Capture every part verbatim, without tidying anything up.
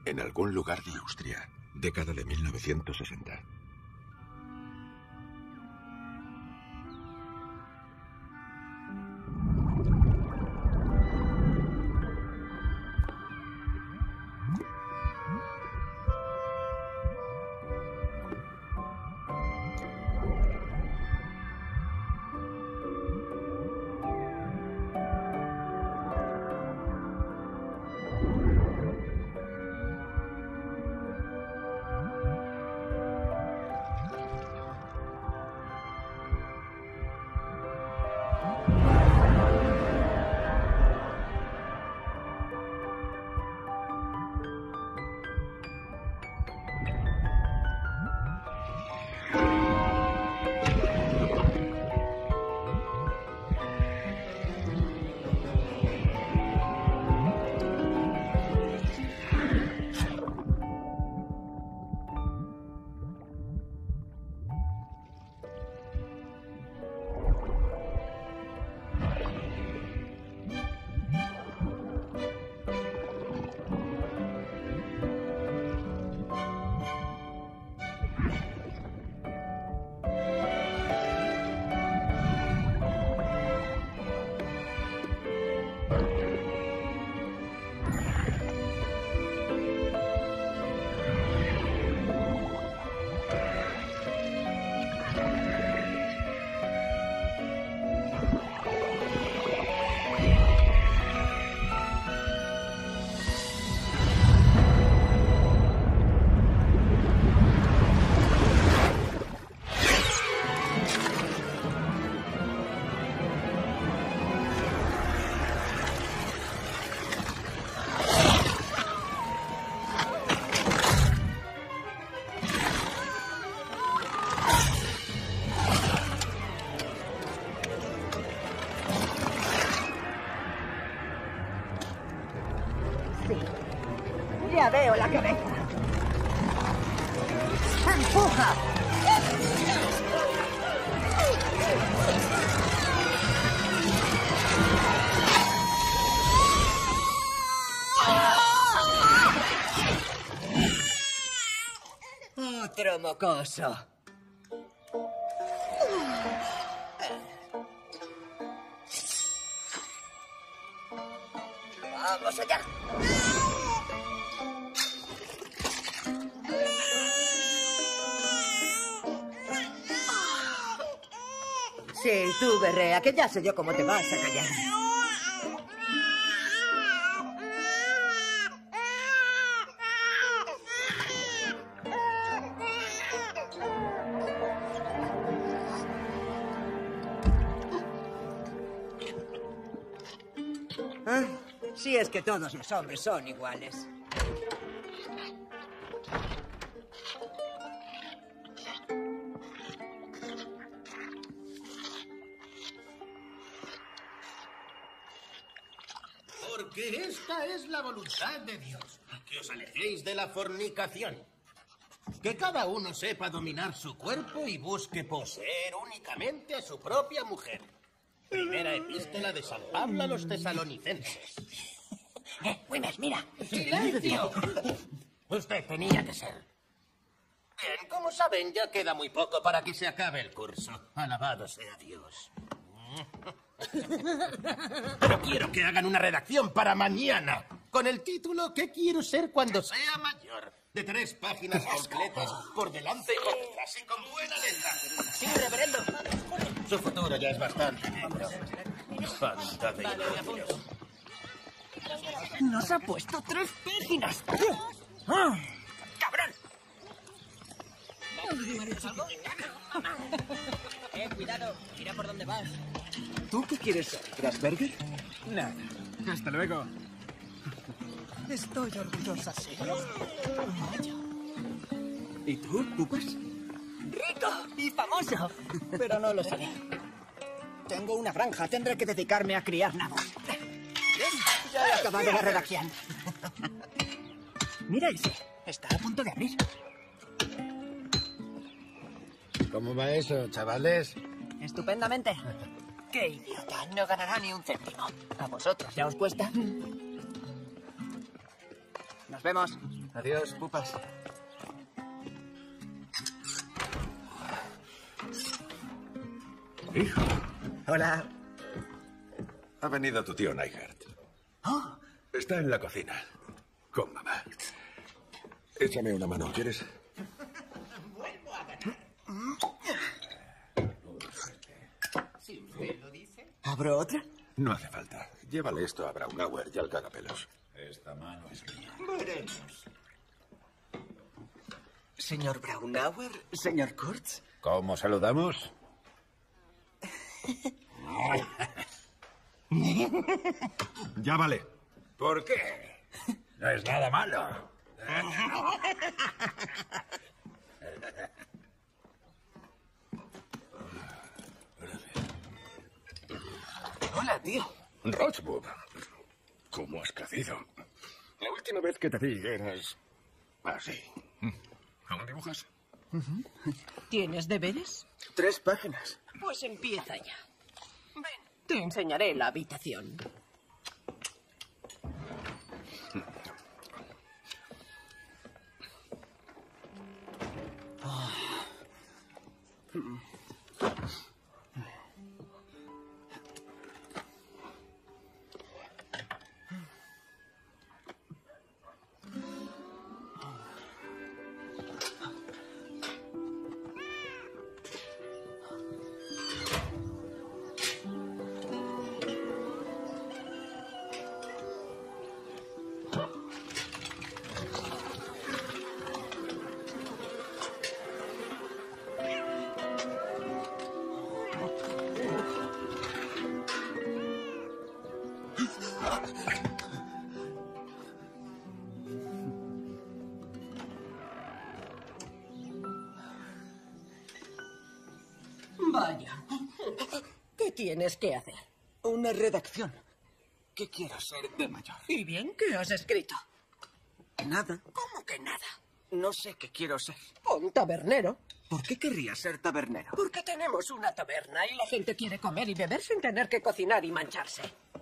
en algún lugar de Austria, década de mil novecientos sesenta. Ya veo la cabeza. ¡Empuja! Otro mocoso. ¡Vamos allá! Sí, tú, berrea, que ya sé yo cómo te vas a callar. ¿Ah? Si es que todos los hombres son iguales. Porque esta es la voluntad de Dios, que os alejéis de la fornicación. Que cada uno sepa dominar su cuerpo y busque poseer únicamente a su propia mujer. Primera epístola de San Pablo a los tesalonicenses. ¡Eh, Wimmer, mira! ¡Silencio! Usted tenía que ser. Bien, como saben, ya queda muy poco para que se acabe el curso. Alabado sea Dios. Pero quiero que hagan una redacción para mañana, con el título ¿Qué quiero ser cuando sea mayor? De tres páginas completas, por delante y por detrás, y con buena letra. Sí, reverendo. Su futuro ya es bastante negro. Falta de iniciación. Nos ha puesto tres páginas. ¡Ah! ¡Cabrón! Eh, cuidado. Mira por dónde vas. ¿Tú qué quieres ser, Grasberger? Nada. Hasta luego. Estoy orgullosa, ¿sí? ¿Y tú, Pupas? ¡Rico y famoso! Pero no lo seré. Tengo una granja. Tendré que dedicarme a criar nabos. Ya he acabado la redacción. Mira ese. Está a punto de abrir. ¿Cómo va eso, chavales? Estupendamente. ¡Qué idiota! No ganará ni un céntimo. ¿A vosotros ya os cuesta? Nos vemos. Adiós, pupas. Hijo, Hola. ha venido tu tío Nyhart. Oh, Está en la cocina. Con mamá. Échame una mano, ¿quieres? Vuelvo a ganar. Si usted lo dice. ¿Abro otra? No hace falta. Llévale esto a Braunauer y al cagapelos. Esta mano es mía. Veremos. Señor Braunauer, señor Kurtz. ¿Cómo saludamos? Ya vale. ¿Por qué? No es nada malo. Hola, tío. Rochwood, ¿cómo has crecido? La última vez que te vi eras así. ¿Aún dibujas? ¿Tienes deberes? Tres páginas. Pues empieza ya. Ven, te enseñaré la habitación. Vaya. ¿Qué tienes que hacer? Una redacción. ¿Qué quiero ser de mayor? ¿Y bien qué has escrito? Nada. ¿Cómo que nada? No sé qué quiero ser. Un tabernero. ¿Por qué querría ser tabernero? Porque tenemos una taberna y la gente quiere comer y beber sin tener que cocinar y mancharse.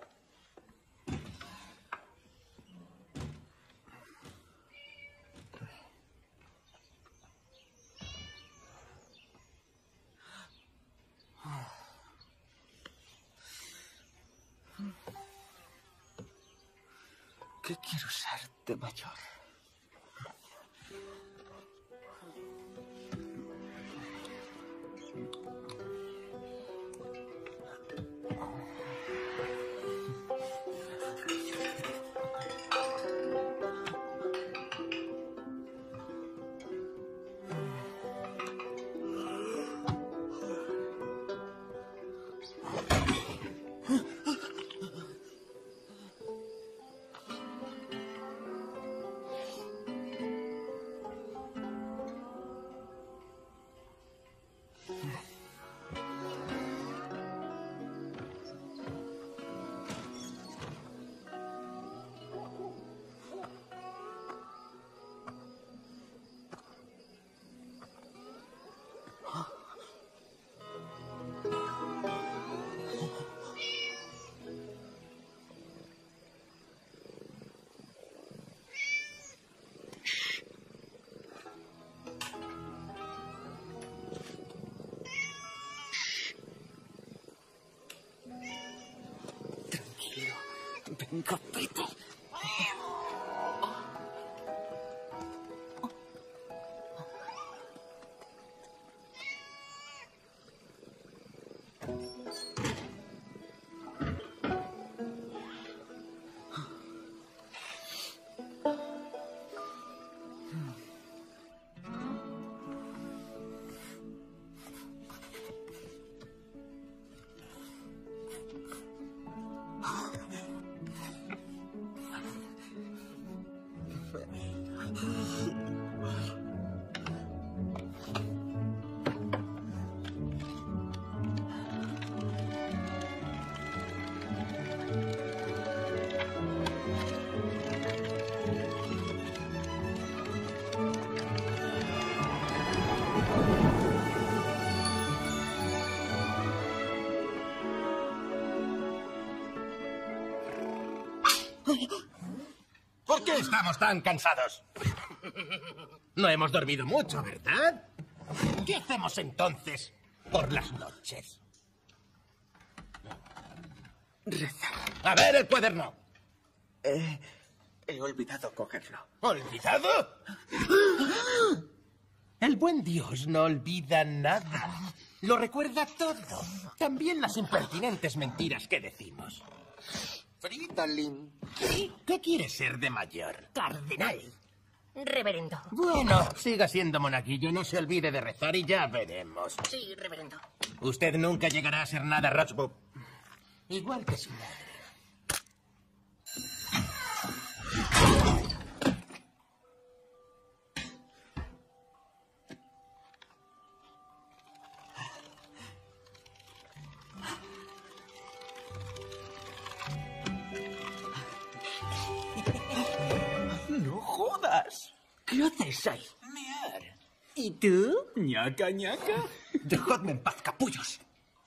¿Qué quiero ser de mayor? Venga, vete. ¿Por qué estamos tan cansados? No hemos dormido mucho, ¿verdad? ¿Qué hacemos entonces por las noches? Rezar. A ver el cuaderno. Eh, he olvidado cogerlo. ¿Olvidado? El buen Dios no olvida nada. Lo recuerda todo. También las impertinentes mentiras que decimos. Fridolin. ¿Qué quiere ser de mayor? Cardenal. Reverendo. Bueno, siga siendo monaguillo. No se olvide de rezar y ya veremos. Sí, reverendo. Usted nunca llegará a ser nada, Rochbrook. Igual que su madre. ¡No jodas! ¿Qué haces ahí? ¡Mear! ¿Y tú? ñaca, ñaca. Dejadme en paz, capullos.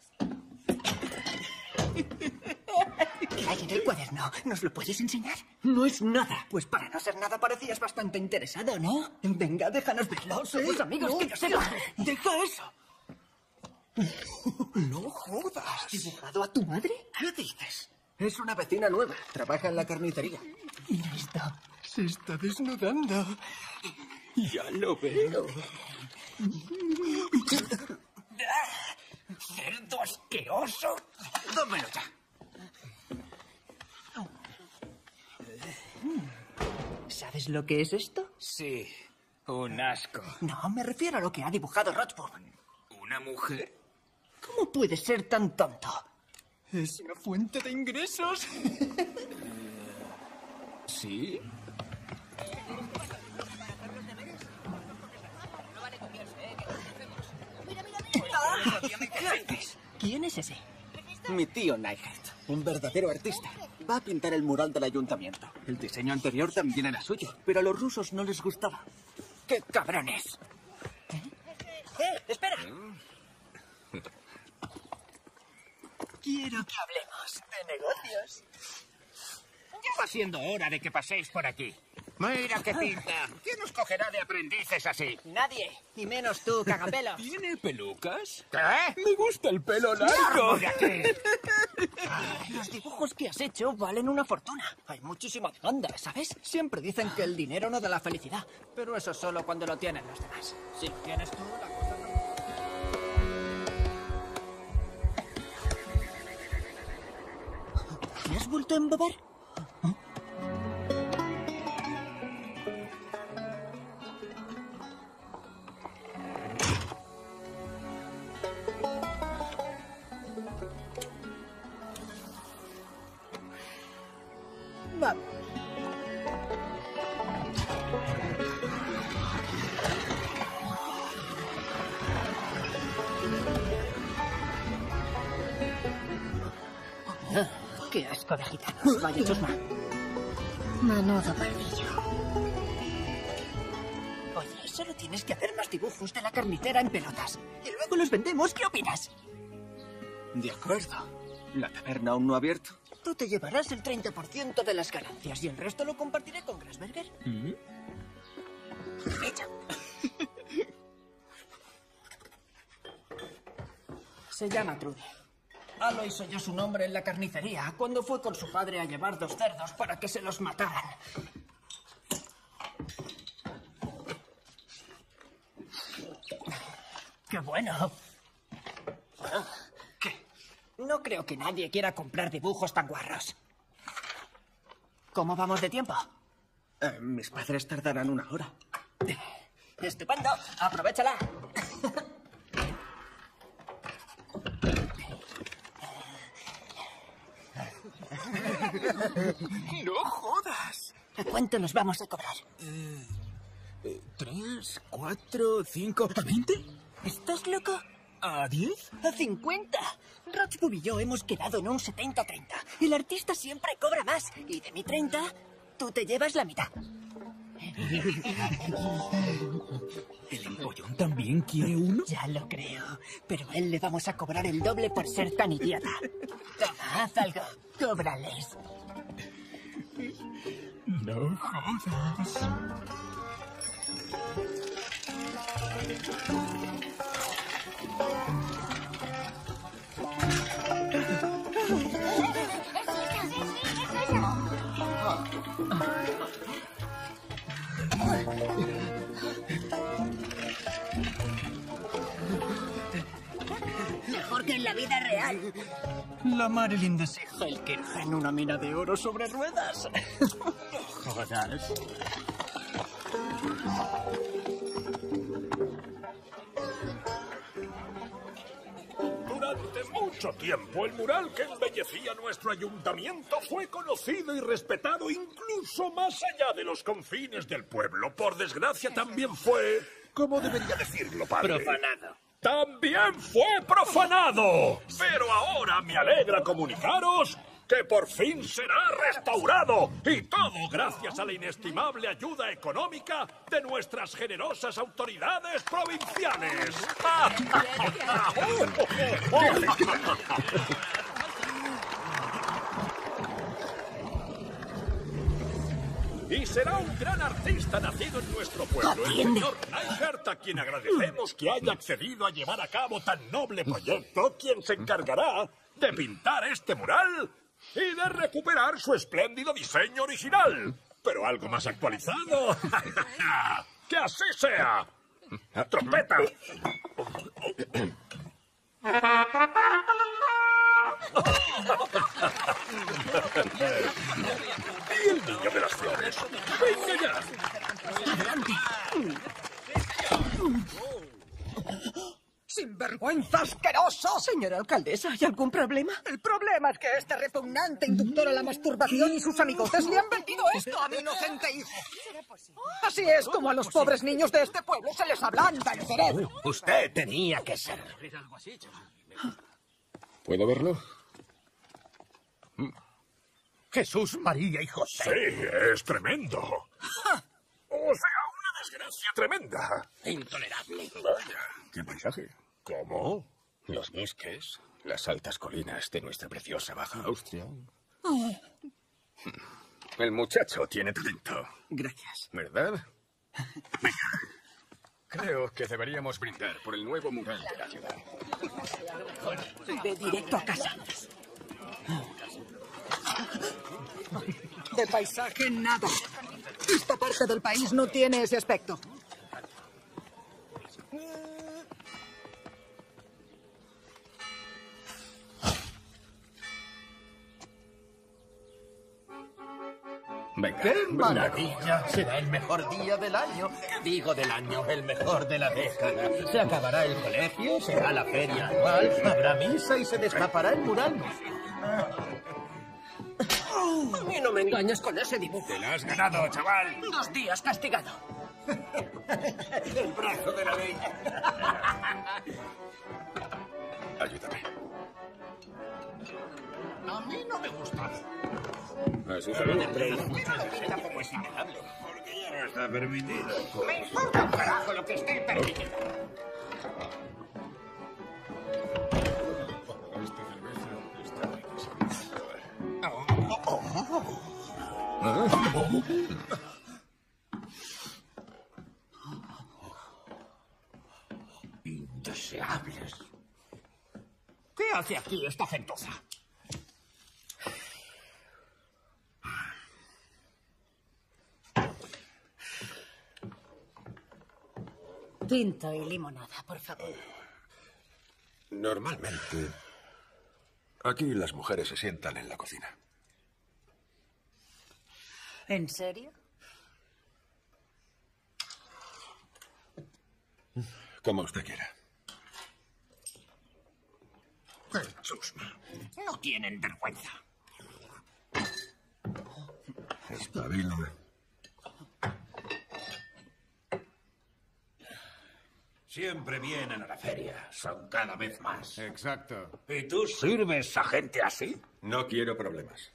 ¿Qué hay en el cuaderno? ¿Nos lo puedes enseñar? No es nada. Pues para no ser nada parecías bastante interesado, ¿no? Venga, déjanos verlo. Somos amigos, no, que yo sepa. no. Deja eso. ¡No jodas! ¿Has dibujado a tu madre? ¿Qué dices? Es una vecina nueva. Trabaja en la carnicería. Mira esto. Se está desnudando. Ya lo veo. ¡Cerdo asqueroso! ¡Dámelo ya! ¿Sabes lo que es esto? Sí, un asco. No, me refiero a lo que ha dibujado Rochford. ¿Una mujer? ¿Cómo puedes ser tan tonto? Es una fuente de ingresos. ¿Sí? ¿Quién es ese? Mi tío Nighthead, un verdadero artista. Va a pintar el mural del ayuntamiento. El diseño anterior también era suyo, pero a los rusos no les gustaba. ¡Qué cabrones! ¿Eh? ¡Eh! ¡Espera! Quiero que hablemos de negocios. Ya va siendo hora de que paséis por aquí. Mira qué pinta. ¿Quién os cogerá de aprendices así? Nadie, y menos tú, cagapelos. ¿Tiene pelucas? ¿Qué? Me gusta el pelo largo. ¡Largo de aquí! Los dibujos que has hecho valen una fortuna. Hay muchísima demanda, ¿sabes? Siempre dicen que el dinero no da la felicidad, pero eso solo cuando lo tienen los demás. Si lo tienes tú, la cosa no... ¿Te has vuelto a embeber? Vamos. ¡Qué asco de gitanos! Vaya chusma. Menudo pardillo. Oye, solo tienes que hacer más dibujos de la carnicera en pelotas. Y luego los vendemos. ¿Qué opinas? De acuerdo. La taberna aún no ha abierto. Tú te llevarás el treinta por ciento de las ganancias y el resto lo compartiré con Grasberger. ¿Mm? Hecho. Se llama Trude. Aloys oyó su nombre en la carnicería cuando fue con su padre a llevar dos cerdos para que se los mataran. ¡Qué bueno! ¿Qué? No creo que nadie quiera comprar dibujos tan guarros. ¿Cómo vamos de tiempo? Eh, mis padres tardarán una hora. ¡Estupendo! ¡Aprovéchala! ¡No jodas! ¿A cuánto nos vamos a cobrar? Eh, ¿Tres, cuatro, cinco, a veinte? ¿Estás loco? ¿A diez? ¡A cincuenta! Rochbub y yo hemos quedado en un setenta treinta. El artista siempre cobra más. Y de mi treinta, tú te llevas la mitad. ¿El empollón también quiere uno? Ya lo creo. Pero a él le vamos a cobrar el doble por ser tan idiota. Toma, haz algo. Cóbrales. No jodas. Mejor que en la vida real. La Marilyn de Sigelkirch en una mina de oro sobre ruedas. Joder. Durante mucho tiempo, el mural que embellecía nuestro ayuntamiento fue conocido y respetado incluso más allá de los confines del pueblo. Por desgracia, también fue, ¿cómo debería decirlo, padre? Profanado. ¡También fue profanado! Pero ahora me alegra comunicaros que por fin será restaurado. Y todo gracias a la inestimable ayuda económica de nuestras generosas autoridades provinciales. Y será un gran artista nacido en nuestro pueblo, el señor Neihert, a quien agradecemos que haya accedido a llevar a cabo tan noble proyecto, quien se encargará de pintar este mural y de recuperar su espléndido diseño original, pero algo más actualizado. ¡Que así sea! ¡Trompeta! ¿Y el niño de las flores? ¡Venga ya! ¡Adelante! ¡Sinvergüenza asqueroso! Señora alcaldesa, ¿hay algún problema? El problema es que este repugnante inductor a la masturbación y sus amigotes le han vendido esto a mi inocente hijo. Así es como a los pobres niños de este pueblo se les ablanda el cerebro. Usted tenía que ser. ¿Puedo verlo? Jesús, María y José. Sí, es tremendo. O sea, una desgracia tremenda. Intolerable. Vaya. ¿Qué paisaje? ¿Cómo? Los bosques, las altas colinas de nuestra preciosa Baja Austria. El muchacho tiene talento. Gracias. ¿Verdad? Venga. Creo que deberíamos brindar por el nuevo mural de la ciudad. Ve directo a casa. De paisaje, nada. Esta parte del país no tiene ese aspecto. Venga. ¡Qué maravilla! Será el mejor día del año. Digo del año, el mejor de la década. Se acabará el colegio, será la feria anual, habrá misa y se destapará el mural. A mí no me engañes con ese dibujo. Te la has ganado, chaval. Dos días castigado. El brazo de la ley. Ayúdame. A mí no me gusta. Así se ve. Tampoco es innegable. Porque ya no está permitido. Me importa un carajo lo que esté permitido. Esta cerveza está riquísima. Indeseables. ¿Qué hace aquí esta gentuza? Tinto y limonada, por favor. Normalmente, aquí las mujeres se sientan en la cocina. ¿En serio? Como usted quiera. Jesús, no tienen vergüenza. Espabila. Siempre vienen a la feria. Son cada vez más. Exacto. ¿Y tú sirves a gente así? No quiero problemas.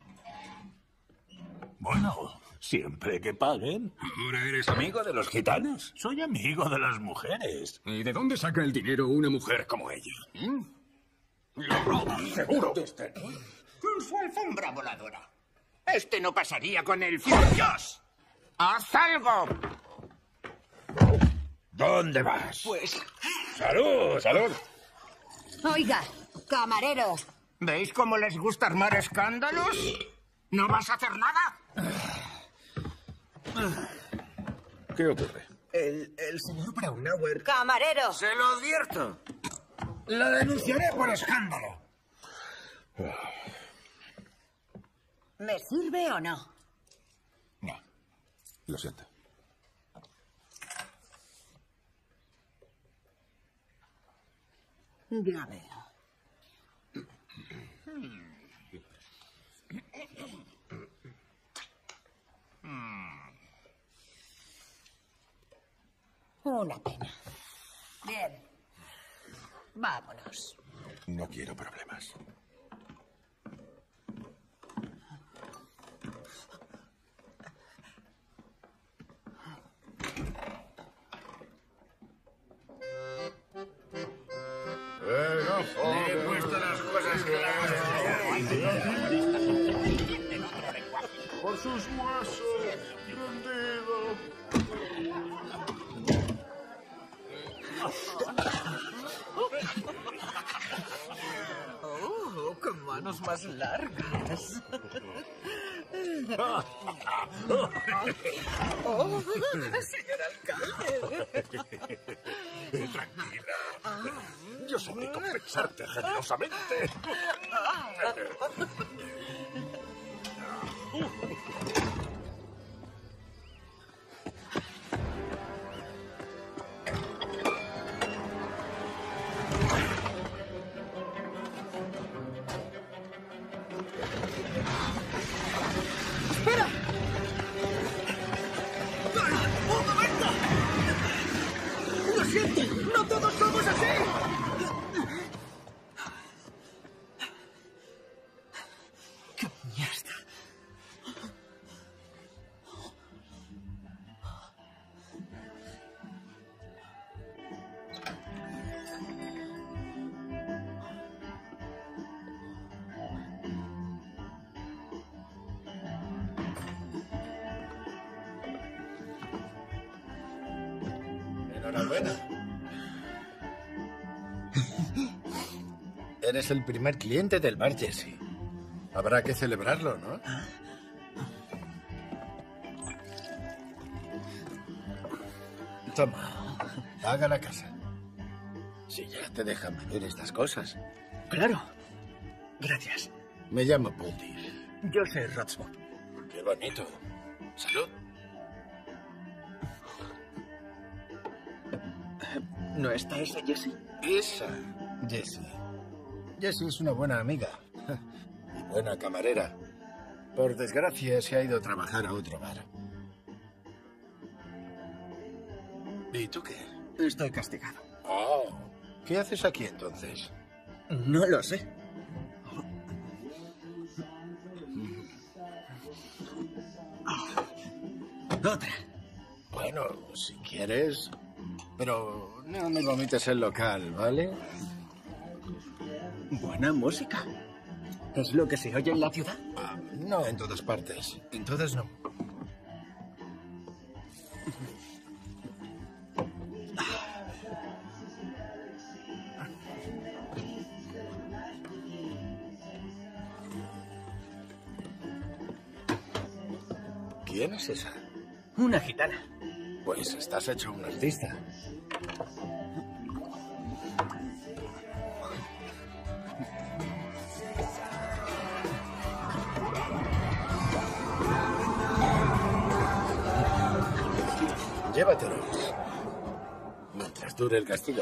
Bueno, siempre que paguen. ¿Ahora eres amigo de los gitanos? Soy amigo de las mujeres. ¿Y de dónde saca el dinero una mujer como ella? ¿Mm? Lo roban, seguro. Con su alfombra voladora. Este no pasaría con el fiel Dios. ¡Haz algo! ¿Dónde vas? Pues... ¡Salud! ¡Salud! Oiga, camarero. ¿Veis cómo les gusta armar escándalos? ¿No vas a hacer nada? ¿Qué ocurre? El, el señor Braunauer... Camarero. Se lo advierto. La denunciaré por escándalo. ¿Me sirve o no? No. Lo siento. Ya veo. Una pena. Bien. Vámonos. No quiero problemas. Le he puesto las cosas claras. Por sus huesos, rendido. Oh, con manos más largas. Oh, señor alcalde. Tranquila. Yo sabré compensarte generosamente. ¡Lo siento! ¡No todos somos así! ¡Qué mierda! Enhorabuena. Eres el primer cliente del bar Jesse. Habrá que celebrarlo, ¿no? Toma, paga la casa. Si ya te dejan beber estas cosas. Claro. Gracias. Me llamo Puddy. Yo soy Rotsmond. Qué bonito. Salud. ¿No está esa Jessie? Esa, Jessie. Jessie es una buena amiga y buena camarera. Por desgracia, se ha ido a trabajar a otro bar. ¿Y tú qué? Estoy castigado. Oh, ¿qué haces aquí entonces? No lo sé. Otra. Bueno, si quieres. Pero no me vomites el local, ¿vale? Buena música. ¿Es lo que se oye en la ciudad? Ah, no en todas partes. En todas no. ¿Quién es esa? Una gitana. Pues estás hecho un artista. Llévatelos. Mientras dure el castigo.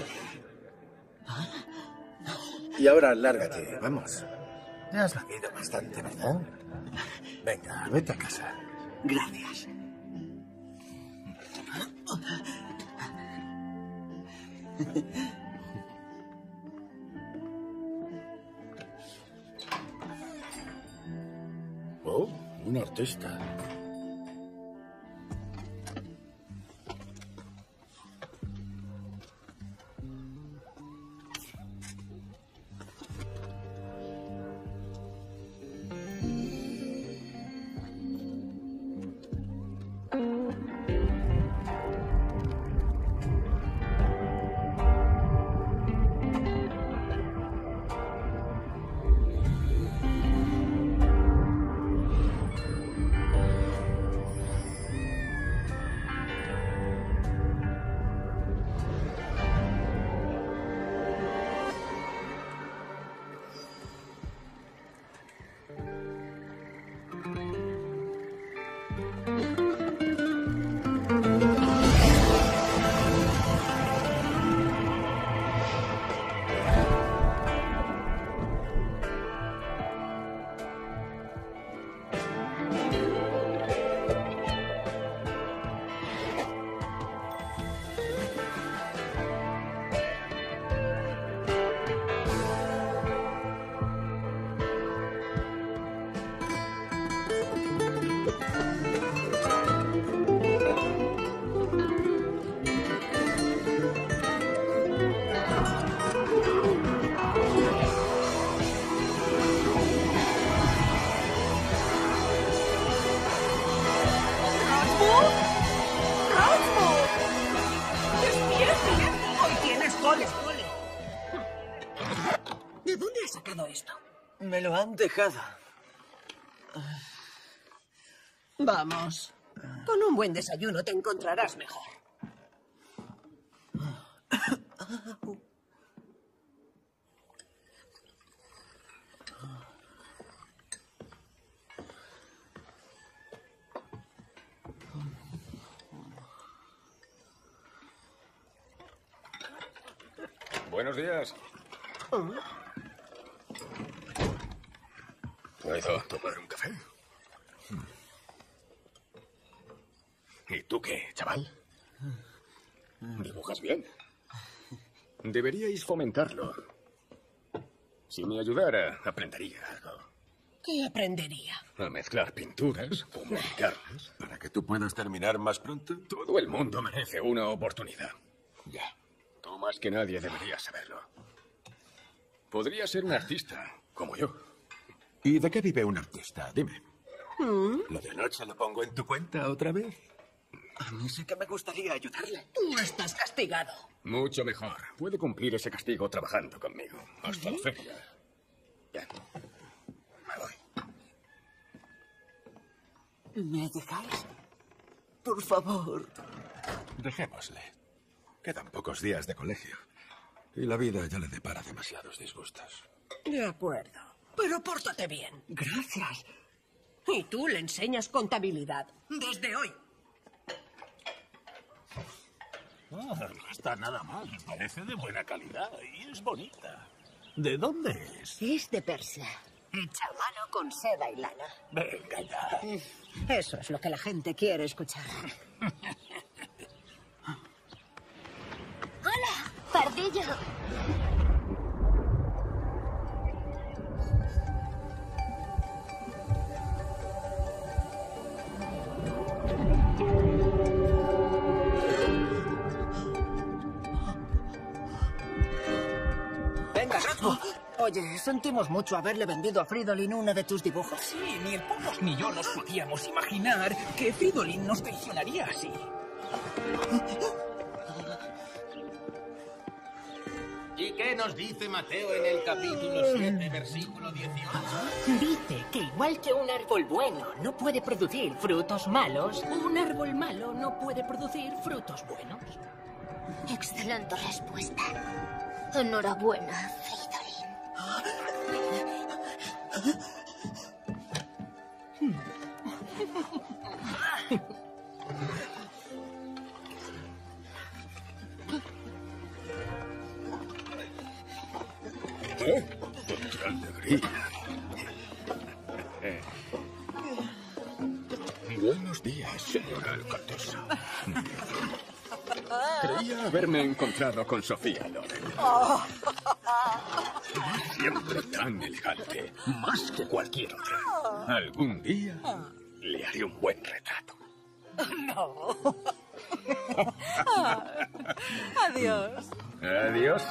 Y ahora lárgate, vamos. Te has bebido bastante, ¿verdad? Venga, vete a casa. Gracias. Oh, un artista. ¡Ole, ole! ¿De dónde has sacado esto? Me lo han dejado. Vamos. Con un buen desayuno te encontrarás mejor. Buenos días. ¿Puedo tomar un café? ¿Y tú qué, chaval? ¿Dibujas bien? Deberíais fomentarlo. Si me ayudara, aprendería algo. ¿Qué aprendería? A mezclar pinturas, publicarlas. Para que tú puedas terminar más pronto. Todo el mundo merece una oportunidad. Ya. Tú más que nadie deberías saberlo. Podría ser un artista, como yo. ¿Y de qué vive un artista? Dime. ¿Mm? ¿Lo de anoche lo pongo en tu cuenta otra vez? A mí sí que me gustaría ayudarle. Tú estás castigado. Mucho mejor. Puede cumplir ese castigo trabajando conmigo. Hasta la feria. Bien. Me voy. ¿Me dejáis? Por favor. Dejémosle. Quedan pocos días de colegio. Y la vida ya le depara demasiados disgustos. De acuerdo. Pero pórtate bien. Gracias. Y tú le enseñas contabilidad. Desde hoy. Oh, no está nada mal. Parece de buena calidad y es bonita. ¿De dónde es? Es de Persia. Hecha a mano con seda y lana. Venga ya. Eso es lo que la gente quiere escuchar. ¡Hola, pardillo! Venga, Rasmus. Oye, sentimos mucho haberle vendido a Fridolin uno de tus dibujos. Sí, ni el Pocos ni yo nos podíamos imaginar que Fridolin nos traicionaría así. ¿Y qué nos dice Mateo en el capítulo siete, versículo dieciocho? Dice que igual que un árbol bueno no puede producir frutos malos, un árbol malo no puede producir frutos buenos. Excelente respuesta. Enhorabuena, Fridolin. ¿Eh? ¡Qué alegría! Buenos días, señora alcaldesa. Creía haberme encontrado con Sofía Loren. Siempre tan elegante, más que cualquier otra. Algún día le haré un buen retrato. No. Adiós. Adiós.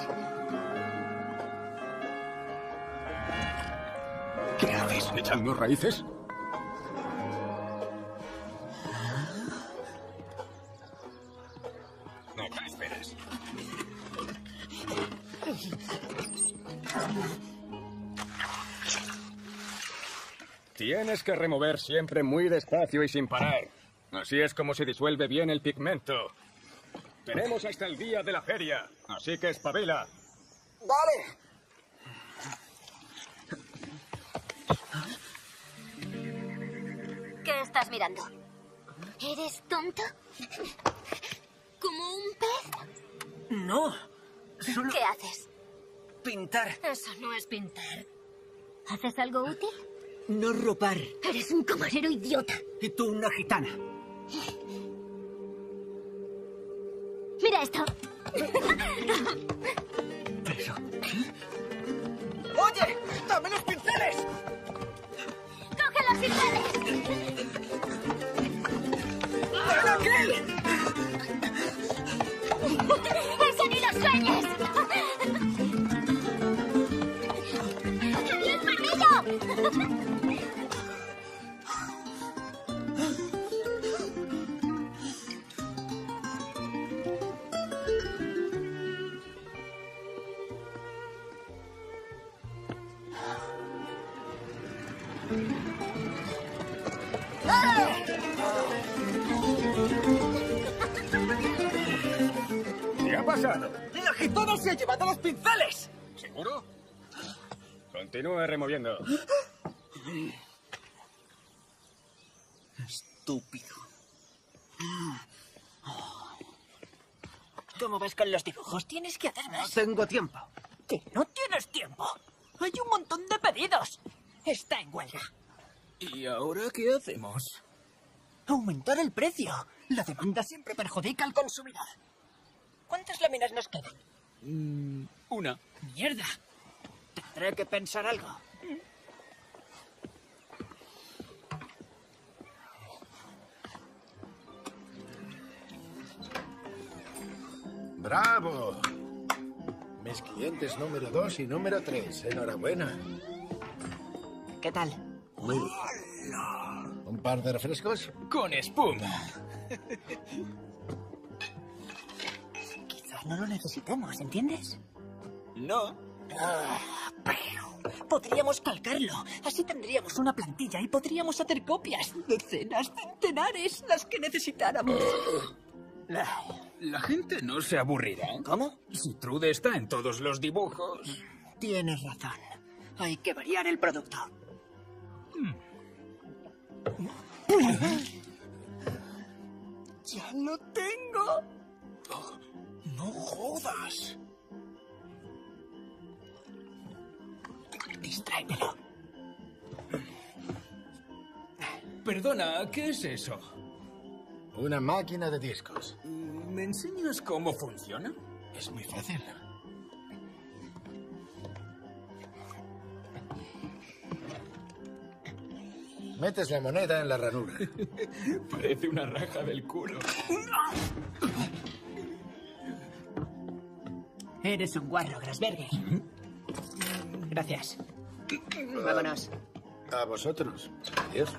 ¿Qué haces, echando raíces? No te esperes. Tienes que remover siempre muy despacio y sin parar. Así es como se disuelve bien el pigmento. Tenemos hasta el día de la feria, así que espabila. Vale. ¿Qué estás mirando? ¿Eres tonto? ¿Como un pez? No. Solo ¿Qué haces? pintar. Eso no es pintar. ¿Haces algo útil? No robar. Eres un camarero idiota. Y tú una gitana. Mira esto. Pero, ¡Oye! ¡Dame los pinceles! ¡Coge los pinceles! ¡Ven aquí! ¡Eso ni lo sueñes! ¡Adiós, pardillo! ha pasado? ¡La gitana se ha llevado los pinceles! ¿Seguro? Continúe removiendo. Estúpido. ¿Cómo vas con los dibujos? Tienes que hacer más. No tengo tiempo. ¿Que no tienes tiempo? Hay un montón de pedidos. Está en huelga. ¿Y ahora qué hacemos? Aumentar el precio. La demanda siempre perjudica al consumidor. ¿Cuántas láminas nos quedan? Mm, una. ¡Mierda! Tendré que pensar algo. ¡Bravo! Mis clientes número dos y número tres. Enhorabuena. ¿Qué tal? Muy bien. ¿Un par de refrescos? Con espuma. Quizás no lo necesitemos, ¿entiendes? No. Ah, pero podríamos calcarlo. Así tendríamos una plantilla y podríamos hacer copias. Decenas, centenares, las que necesitáramos. La gente no se aburrirá. ¿Cómo? Si Trude está en todos los dibujos. Tienes razón. Hay que variar el producto. ¡Ya lo tengo! Oh, ¡no jodas! Distráemelo. Perdona, ¿qué es eso? Una máquina de discos. ¿Me enseñas cómo funciona? Es muy fácil. Metes la moneda en la ranura. Parece una raja del culo. Eres un guarro, Grasberger. Gracias. Vámonos. A vosotros. Adiós.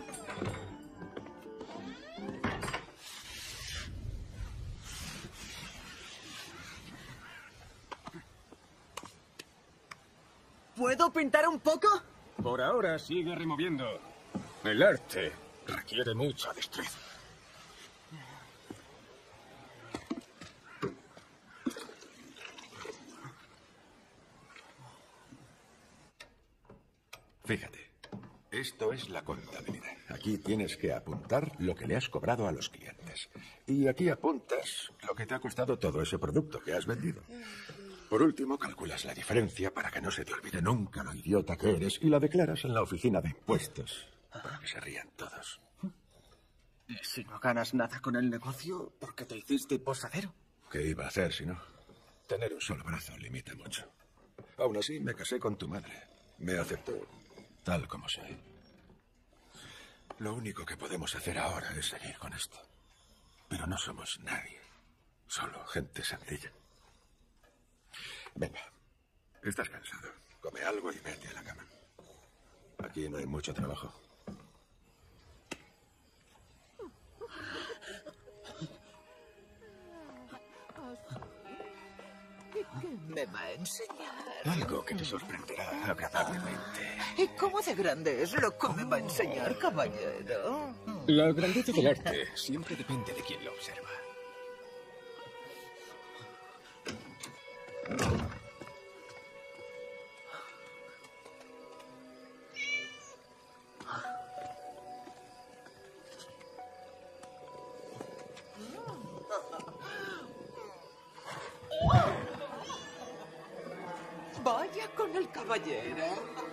¿Puedo pintar un poco? Por ahora sigue removiendo. El arte requiere mucha destreza. Fíjate, esto es la contabilidad. Aquí tienes que apuntar lo que le has cobrado a los clientes. Y aquí apuntas lo que te ha costado todo ese producto que has vendido. Por último, calculas la diferencia para que no se te olvide nunca lo idiota que eres y la declaras en la oficina de impuestos para que se rían todos. ¿Y si no ganas nada con el negocio, por qué te hiciste posadero? ¿Qué iba a hacer si no? Tener un solo brazo limita mucho. Aún así, me casé con tu madre. Me aceptó tal como soy. Lo único que podemos hacer ahora es seguir con esto. Pero no somos nadie. Solo gente sencilla. Venga, estás cansado. Come algo y vete a la cama. Aquí no hay mucho trabajo. Me va a enseñar. Algo que te sorprenderá agradablemente. ¿Y cómo de grande es lo que me va a enseñar, caballero? La grandeza del arte siempre depende de quien lo observa. Vaya con el caballero.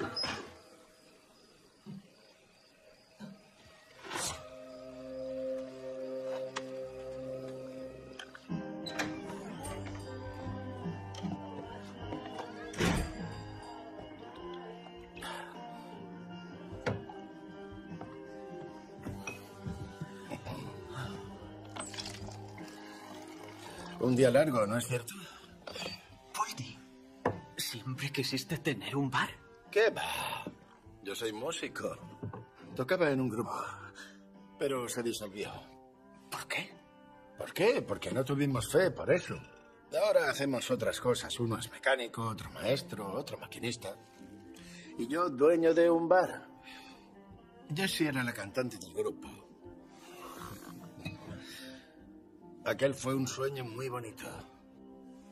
Un día largo, ¿no es cierto? Puede. ¿Siempre quisiste tener un bar? ¿Qué va? Yo soy músico. Tocaba en un grupo, pero se disolvió. ¿Por qué? ¿Por qué? Porque no tuvimos fe, por eso. Ahora hacemos otras cosas. Uno es mecánico, otro maestro, otro maquinista. Y yo dueño de un bar. Jessie era la cantante del grupo. Aquel fue un sueño muy bonito.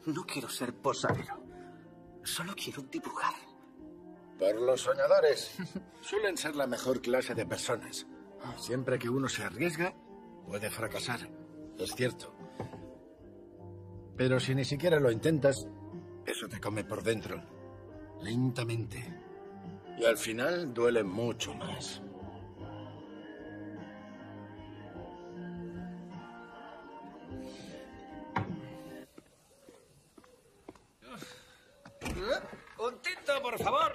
No quiero ser posadero. Solo quiero dibujar. Por los soñadores. Suelen ser la mejor clase de personas. Siempre que uno se arriesga, puede fracasar. Es cierto. Pero si ni siquiera lo intentas, eso te come por dentro. Lentamente. Y al final duele mucho más. ¡Un tinto, por favor!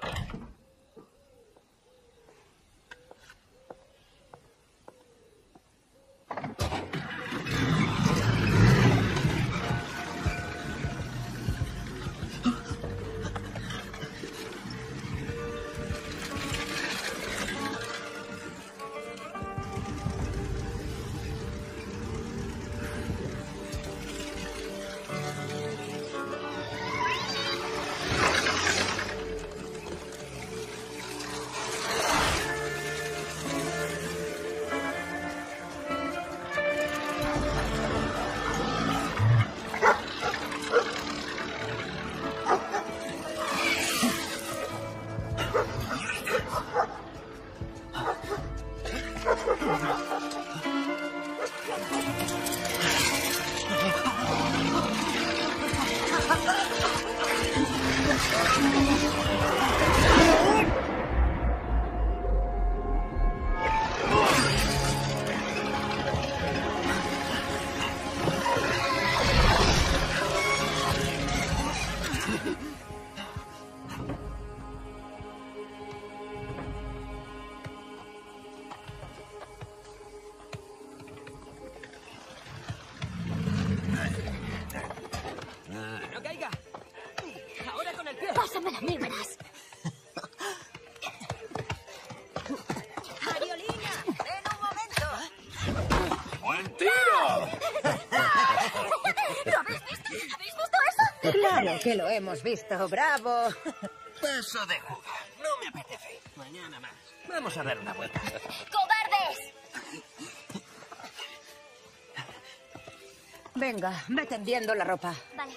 ¡No caiga! ¡Ahora con el pie! Pásamela a mí, verás. ¡Ariolina! ¡Ven un momento! ¡Buen tiro! ¿Lo habéis visto? ¿Habéis visto eso? Claro que lo hemos visto, bravo. Paso de jugar. No me apetece. Mañana más. Vamos a dar una vuelta. ¡Cobardes! Venga, ve tendiendo la ropa. Vale.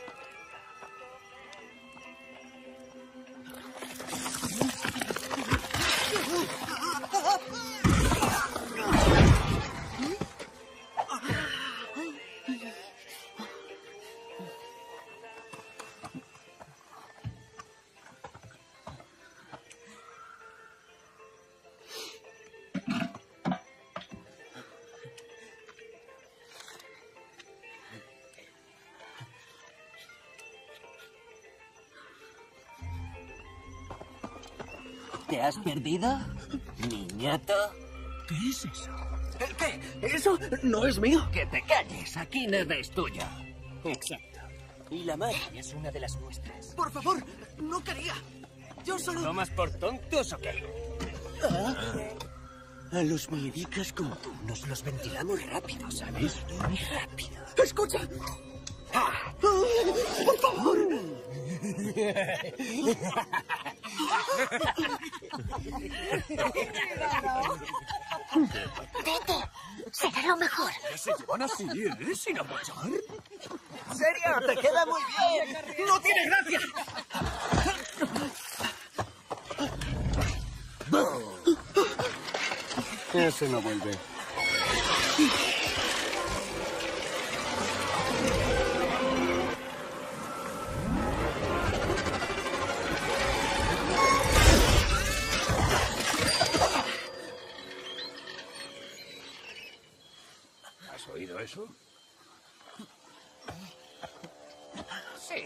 ¿Te has perdido, niñato? ¿Qué es eso? ¿El qué? ¿Eso no es mío? Que te calles, aquí nada es tuyo. Exacto. Y la magia es una de las nuestras. Por favor, no quería. Yo solo... ¿Tomas por tontos o qué? ¿Ah? A los muñecas como tú nos los ventilamos rápido, ¿sabes? Muy rápido. ¡Escucha! ¡Ah! ¡Por favor! Vete, será lo mejor. ¿Se llevan así, eh? ¿Sin apoyar? ¿En serio? ¡Te queda muy bien! ¡No tiene gracia! Ese no vuelve. ¿Has oído eso? Sí.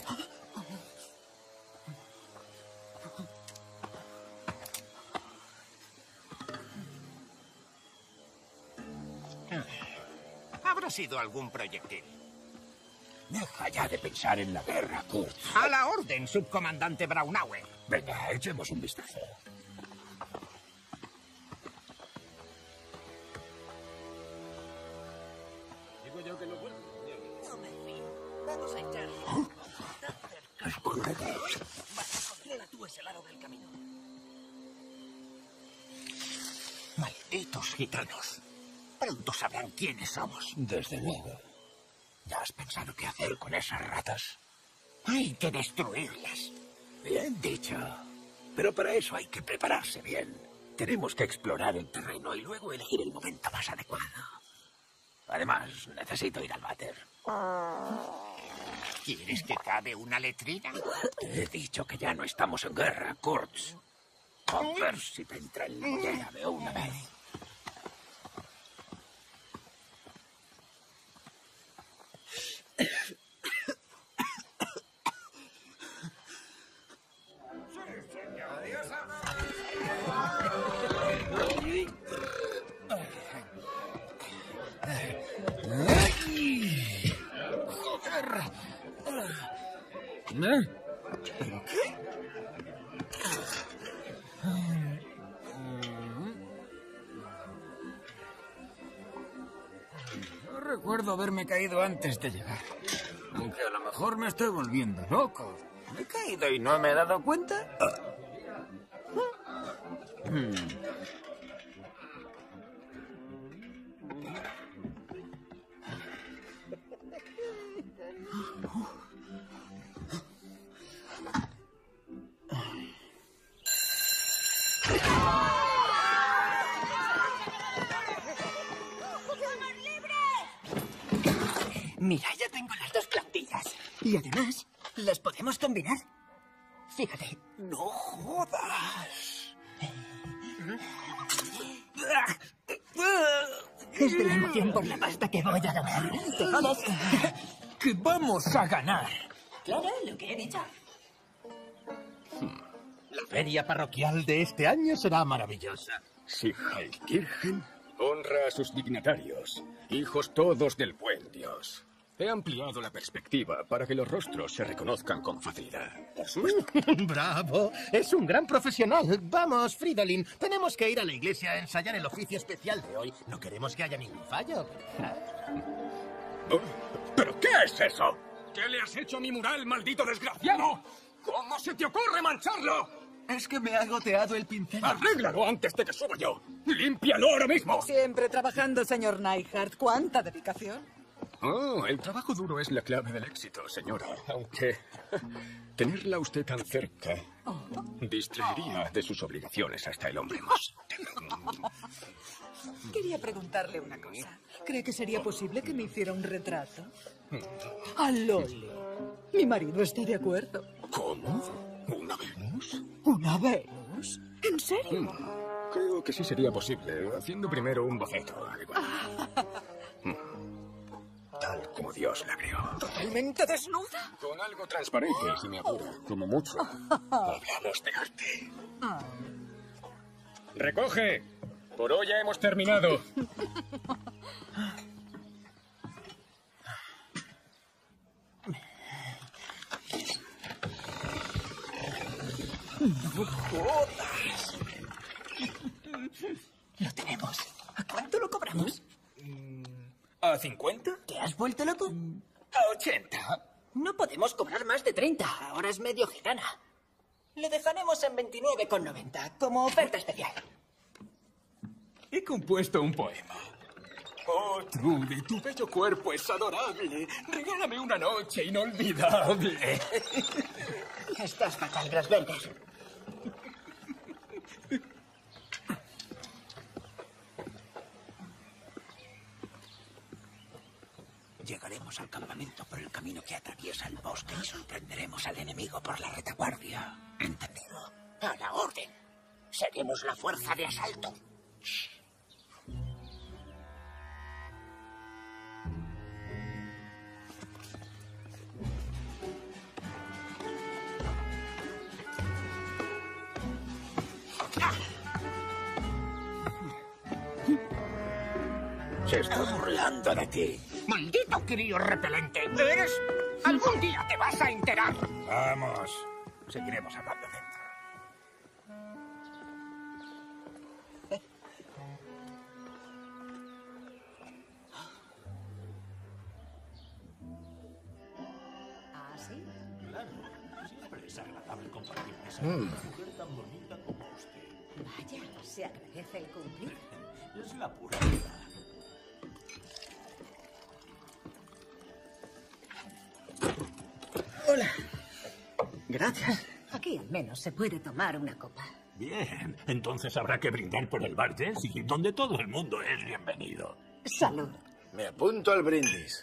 Habrá sido algún proyectil. Deja ya de pensar en la guerra, Kurt. A la orden, subcomandante Braunauer. Venga, echemos un vistazo. Digo yo que lo vuelvo. No me fío. Vamos a echar. Controla tú ese lado del camino. Malditos gitanos. Pronto sabrán quiénes somos. Desde luego. ¿Ya has pensado qué hacer con esas ratas? Hay que destruirlas. Bien dicho. Pero para eso hay que prepararse bien. Tenemos que explorar el terreno y luego elegir el momento más adecuado. Además, necesito ir al váter. ¿Quieres que cabe una letrina? Te he dicho que ya no estamos en guerra, Kurtz. A ver si te entra el mollera de una vez. ¿Pero qué? No recuerdo haberme caído antes de llegar. Aunque a lo mejor me estoy volviendo loco. ¿Me he caído y no me he dado cuenta? Hmm. Mira, ya tengo las dos plantillas. Y además, las podemos combinar. Fíjate. ¡No jodas! Es de la emoción por la pasta que voy a ganar. ¿Te jodas? ¡Que vamos a ganar! Claro, lo que he dicho. La feria parroquial de este año será maravillosa. Si Heilkirchen honra a sus dignatarios, hijos todos del buen Dios. He ampliado la perspectiva para que los rostros se reconozcan con facilidad. Por supuesto. ¡Bravo! Es un gran profesional. Vamos, Fridolin. Tenemos que ir a la iglesia a ensayar el oficio especial de hoy. No queremos que haya ningún fallo. Oh, ¿pero qué es eso? ¿Qué le has hecho a mi mural, maldito desgraciado? ¿Cómo se te ocurre mancharlo? Es que me ha goteado el pincel. ¡Arréglalo antes de que suba yo! ¡Límpialo ahora mismo! Siempre trabajando, señor Neihart. ¿Cuánta dedicación? Oh, el trabajo duro es la clave del éxito, señora. Aunque tenerla usted tan cerca distraería de sus obligaciones hasta el hombre más. Quería preguntarle una cosa. ¿Cree que sería posible que me hiciera un retrato? A Loli. Mi marido está de acuerdo. ¿Cómo? ¿Una Venus? ¿Una Venus? ¿En serio? Mm, creo que sí sería posible, haciendo primero un boceto adecuado. Tal como Dios la creó. ¿Totalmente desnuda? Con algo transparente, si me apura, como mucho. Hablamos de arte. ¡Recoge! Por hoy ya hemos terminado. ¡No jodas! Lo tenemos. ¿A cuánto lo cobramos? ¿A cincuenta? ¿Te has vuelto loco? A ochenta. No podemos cobrar más de treinta. Ahora es medio gitana. Le dejaremos en veintinueve con noventa, como oferta especial. He compuesto un poema. Oh, Trudy, tu bello cuerpo es adorable. Regálame una noche inolvidable. Estás fatal, Grasberger. Llegaremos al campamento por el camino que atraviesa el bosque y sorprenderemos al enemigo por la retaguardia. ¿Entendido? A la orden. Seremos la fuerza de asalto. Se está burlando de ti. ¡Maldito crío repelente! ¿Eres? Algún día te vas a enterar. Vamos. Seguiremos hablando dentro. ¿Ah, sí? Claro, siempre es agradable compartir mesa Mm. con una mujer tan bonita como usted. Vaya, se agradece el cumplir. Es la pura verdad. Hola. Gracias. Aquí al menos se puede tomar una copa. Bien, entonces habrá que brindar por el bar Jessie, donde todo el mundo es bienvenido. Salud. Me apunto al brindis.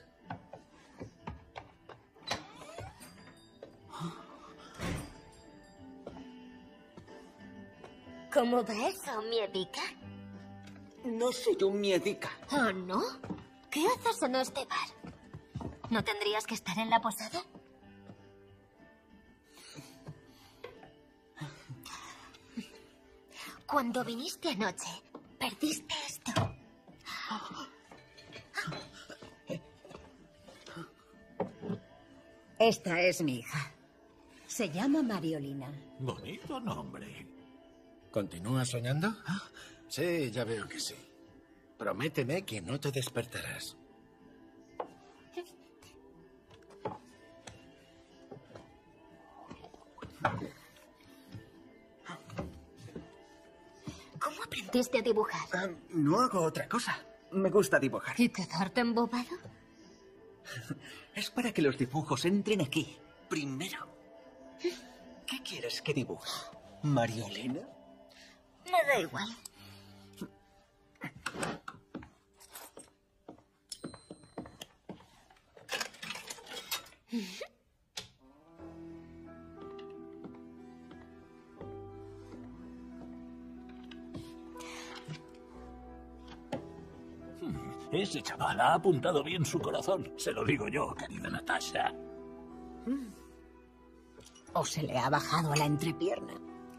¿Cómo va eso, miedica? No soy un miedica. ¿Oh, no? ¿Qué haces en este bar? ¿No tendrías que estar en la posada? Cuando viniste anoche, perdiste esto. Esta es mi hija. Se llama Mariolina. Bonito nombre. ¿Continúas soñando? Sí, ya veo que sí. Prométeme que no te despertarás. ¿Cómo aprendiste a dibujar? Ah, no hago otra cosa. Me gusta dibujar. ¿Y quedarte embobado? Es para que los dibujos entren aquí. Primero. ¿Qué quieres que dibuje? ¿Mariolina? Me da igual. Ese chaval ha apuntado bien su corazón. Se lo digo yo, querida Natasha. O se le ha bajado a la entrepierna.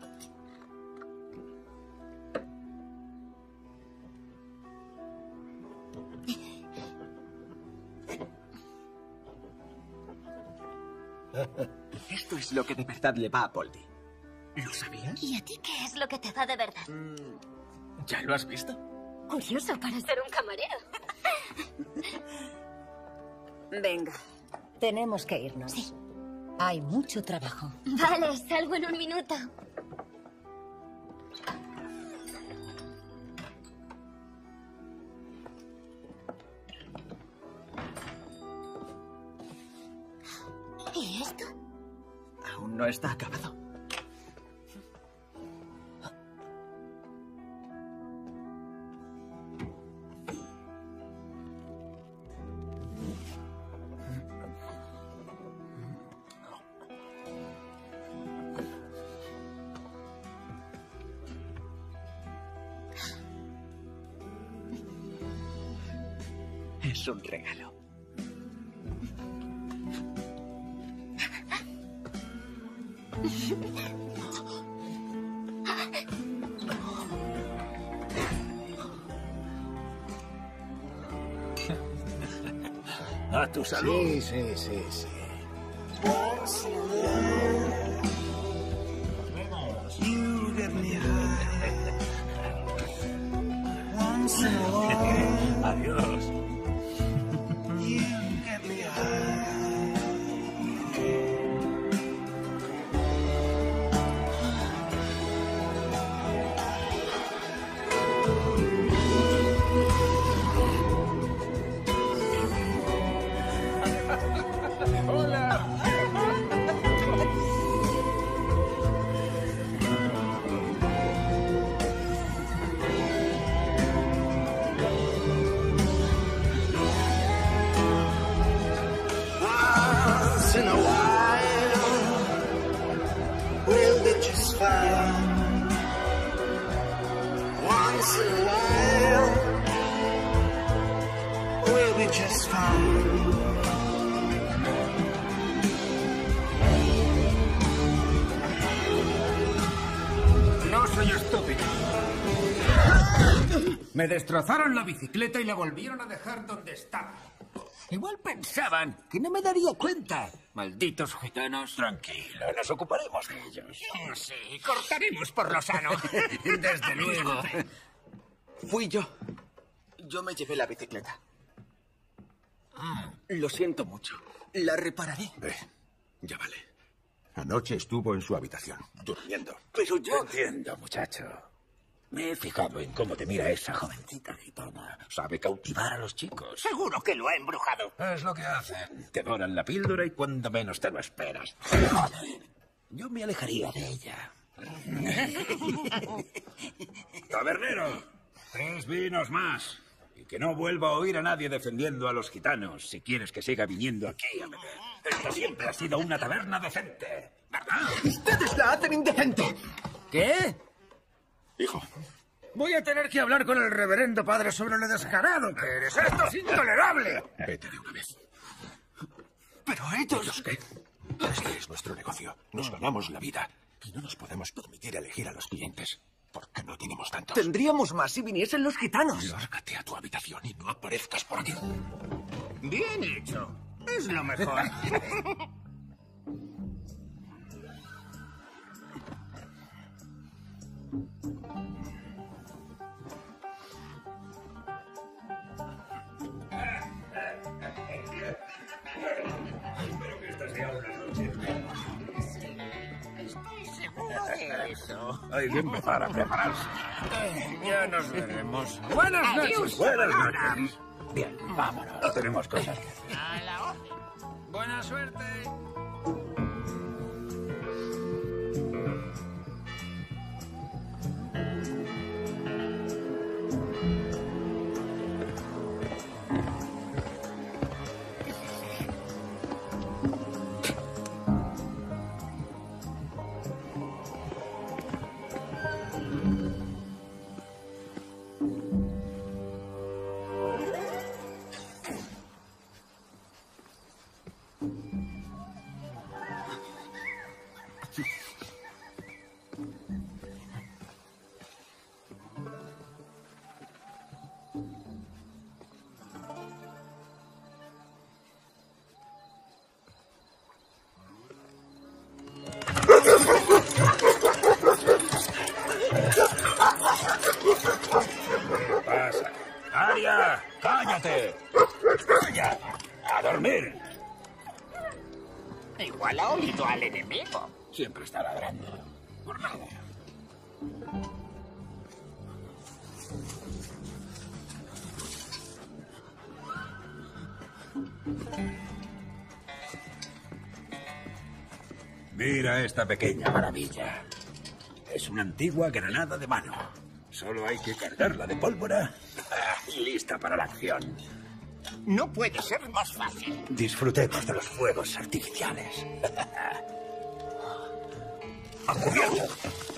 Esto es lo que de verdad le va a Poldi. ¿Lo sabías? ¿Y a ti qué es lo que te va de verdad? ¿Ya lo has visto? Curioso para ser un camarero. Venga, tenemos que irnos. Sí. Hay mucho trabajo. Vale, salgo en un minuto. ¿Y esto? Aún no está acabado. Es un regalo. A tu salud. Sí, sí, sí, sí. Adiós. No soy estúpido. Me destrozaron la bicicleta y la volvieron a dejar donde estaba. Igual pensaban que no me daría cuenta. Malditos gitanos. Tranquila, nos ocuparemos de ellos. Oh, sí, cortaremos por lo sano. Desde luego. Fui yo. Yo me llevé la bicicleta. Lo siento mucho. La repararé. Ve, ya vale. Anoche estuvo en su habitación, durmiendo. Pero yo... Entiendo, muchacho. Me he fijado en cómo te mira esa jovencita gitana. Sabe cautivar a los chicos. Seguro que lo ha embrujado. Es lo que hacen. Te doran la píldora y cuando menos te lo esperas. yo me alejaría de ella. Tabernero, tres vinos más. Y que no vuelva a oír a nadie defendiendo a los gitanos si quieres que siga viniendo aquí a beber. Esta siempre ha sido una taberna decente, ¿verdad? ¡Ustedes la hacen indecente! ¿Qué? Hijo. Voy a tener que hablar con el reverendo padre sobre lo descarado que eres. ¡Esto es intolerable! Vete de una vez. Pero ellos... ¿Ellos qué? Este es nuestro negocio. Nos ganamos la vida. Y no nos podemos permitir elegir a los clientes. Porque no tenemos tantos. Tendríamos más si viniesen los gitanos. Lárgate a tu habitación y no aparezcas por aquí. Bien hecho. Es lo mejor. Espero que esta sea una noche. Estoy seguro de eso. Hay que empezar a prepararse. Eh, ya nos veremos. Buenas noches. Buenas noches. Bien, vámonos. Tenemos cosas que hacer. A la orden. Buena suerte. Pasa. ¡Aria! ¡Cállate! ¡Calla! ¡A dormir! Igual ha olido al enemigo. Siempre está ladrando. Por nada. Mira esta pequeña maravilla. Es una antigua granada de mano. Solo hay que cargarla de pólvora y lista para la acción. No puede ser más fácil. Disfrutemos de los fuegos artificiales. ¡A cubierto!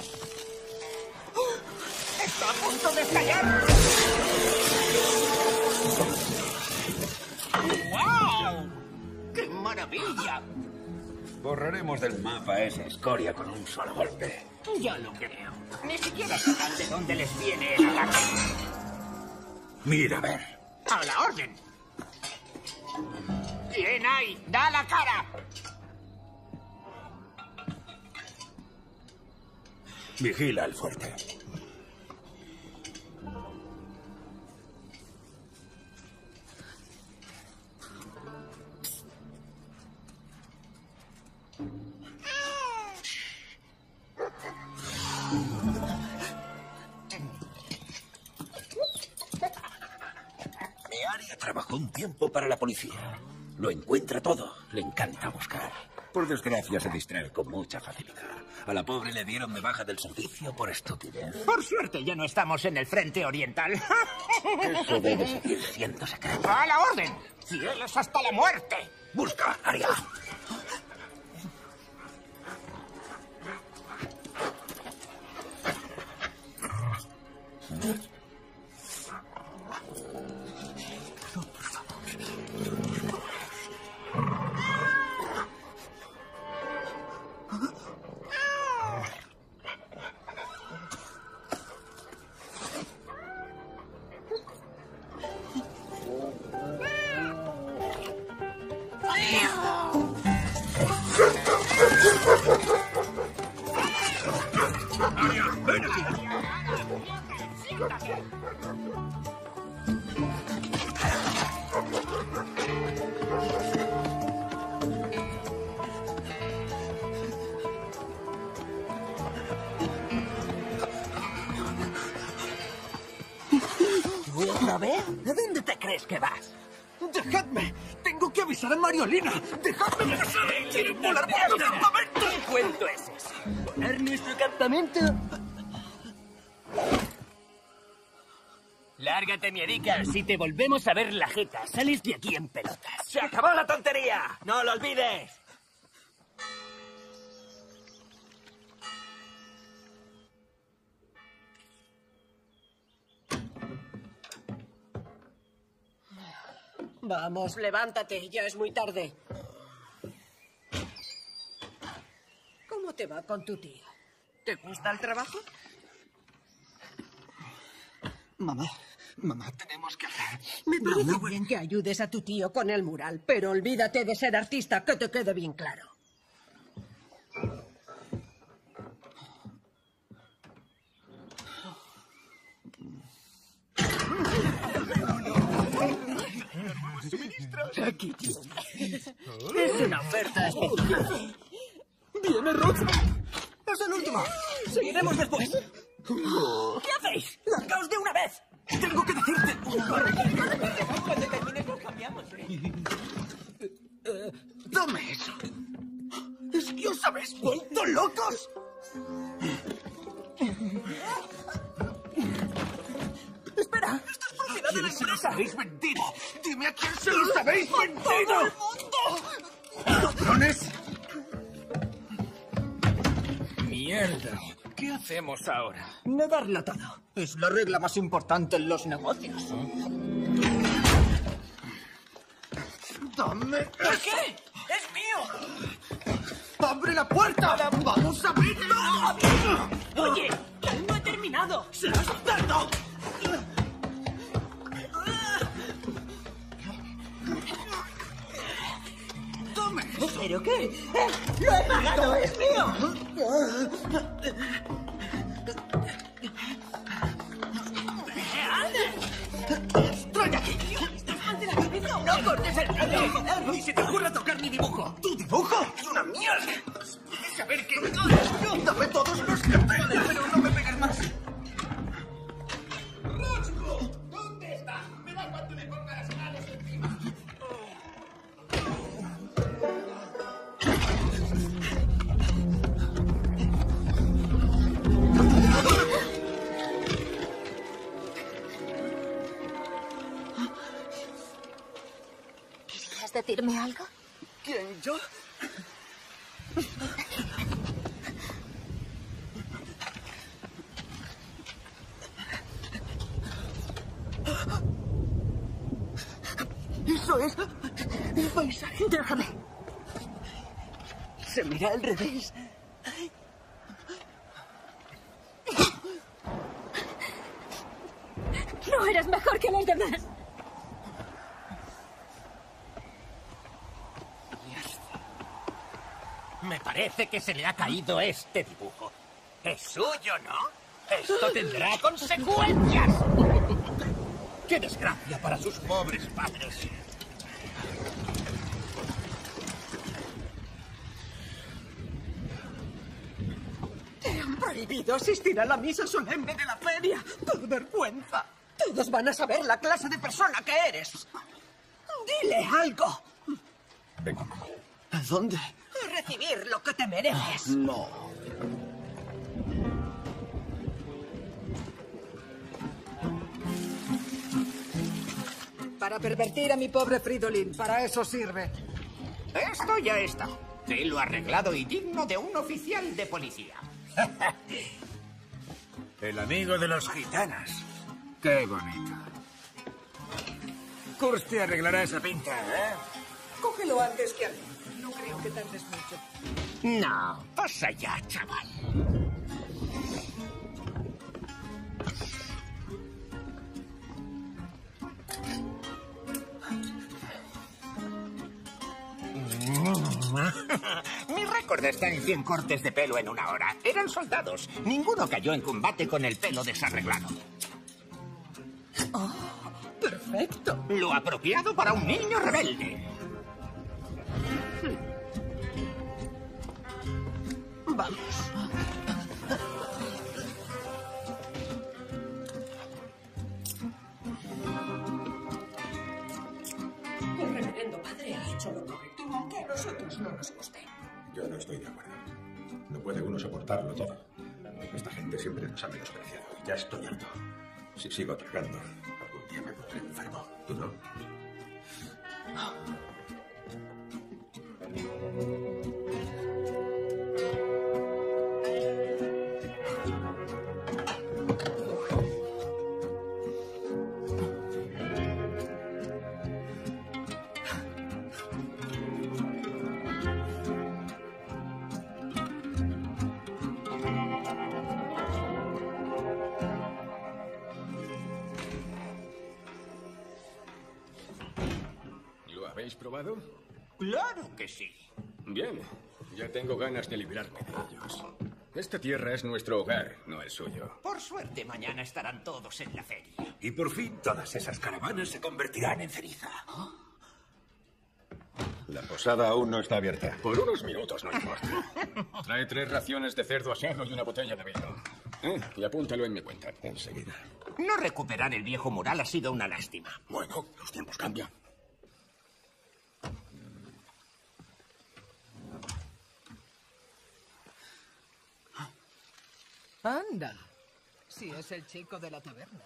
¡Está a punto de estallar! ¡Wow! ¡Qué maravilla! Borraremos del mapa esa escoria con un solo golpe. Ya lo creo. Ni siquiera sabrán de dónde les viene el ataque. Mira, a ver. ¡A la orden! ¿Quién hay? ¡Da la cara! Vigila el fuerte. Mi Aria trabajó un tiempo para la policía. Lo encuentra todo. Le encanta buscar. Por desgracia se distrae con mucha facilidad. A la pobre le dieron de baja del servicio por estupidez. Por suerte ya no estamos en el frente oriental. Eso debe seguir siendo secreto. ¡A la orden! ¡Fieles hasta la muerte! ¡Busca, Aria! Aria, ven aquí. ¡Siéntate! ¿Otra vez? ¿A dónde te crees que vas? ¡Dejadme! ¡Tengo que avisar a Mariolina. ¡Dejadme pasar! ¡Quiero volar nuestro campamento! ¿Qué cuento es ese? ¿Volar nuestro campamento? Lárgate, miedica. Si te volvemos a ver la jeta, sales de aquí en pelotas. ¡Se acabó la tontería! ¡No lo olvides! Vamos, levántate, ya es muy tarde. ¿Cómo te va con tu tía? ¿Te gusta el trabajo? Mamá, mamá, tenemos que hablar. Me parece bien que ayudes a tu tío con el mural, pero olvídate de ser artista, que te quede bien claro. Aquí tienes. Es una oferta especial. ¡Viene Ruth! ¡Es el último! ¡Seguiremos después! ¿Qué hacéis? ¡Largaos de una vez! ¡Tengo que decirte! Cuando termines nos cambiamos, ¿eh? Eh, ¡Dame eso! ¿Es que os habéis vuelto locos? ¡Espera! ¡Esto es propiedad de la empresa! ¡Se los habéis vendido! ¡Dime a quién se los habéis vendido! ¡Todo el mundo! ¡Ladrones! Mierda. ¿Qué hacemos ahora? Negarlo todo. Es la regla más importante en los negocios. ¡Dame! ¿Qué? ¡Es mío! ¡Abre la puerta! ¡Vamos a abrirlo! Oye, que aún no he terminado. ¡Serás cerdo! ¡Dame! ¿Pero qué? ¡Eh! ¡Lo he pagado! ¡Es mío! ¡Trae aquí! ¡No cortes el pelo! ¡Ni se te ocurra tocar mi dibujo! ¿Tu dibujo? ¡Es una mierda! ¿Quieres saber qué? ¡Dame todos los que tengo, pero no me pegues más! ¡Rosco! ¿Dónde está? Me da cuando le ponga las manos encima. ¿Querías decirme algo? ¿Quién, yo? Eso es el paisaje. Déjame. Se mira al revés. No eres mejor que los demás. Me parece que se le ha caído este dibujo. Es suyo, ¿no? Esto tendrá consecuencias. ¡Qué desgracia para sus pobres padres! Te han prohibido asistir a la misa solemne de la feria. ¡Por vergüenza! Todos van a saber la clase de persona que eres. Dile algo. Venga. ¿A dónde? A recibir lo que te mereces. No. Para pervertir a mi pobre Fridolin, para eso sirve. Esto ya está. Pelo arreglado y digno de un oficial de policía. El amigo de los gitanos. Qué bonito. Kurz te arreglará esa pinta, ¿eh? Cógelo antes que a mí. No creo que tardes mucho. No, pasa ya, chaval. Mi récord está en cien cortes de pelo en una hora. Eran soldados. Ninguno cayó en combate con el pelo desarreglado. Oh, perfecto. Lo apropiado para un niño rebelde. Vamos. El reverendo padre ha hecho nosotros no nos guste. Yo no estoy de acuerdo. No puede uno soportarlo todo. Esta gente siempre nos ha menospreciado y ya estoy harto. Si sigo tragando, algún día me pondré enfermo. ¿Tú no? ¿Habéis probado? Claro que sí. Bien, ya tengo ganas de librarme de ellos. Esta tierra es nuestro hogar, no el suyo. Por suerte, mañana estarán todos en la feria. Y por fin todas esas caravanas se convertirán en ceniza. La posada aún no está abierta. Por unos minutos, no importa. Trae tres raciones de cerdo asado y una botella de vino. Eh, y apúntalo en mi cuenta. Enseguida. No recuperar el viejo mural ha sido una lástima. Bueno, los tiempos cambian. Anda, si es el chico de la taberna.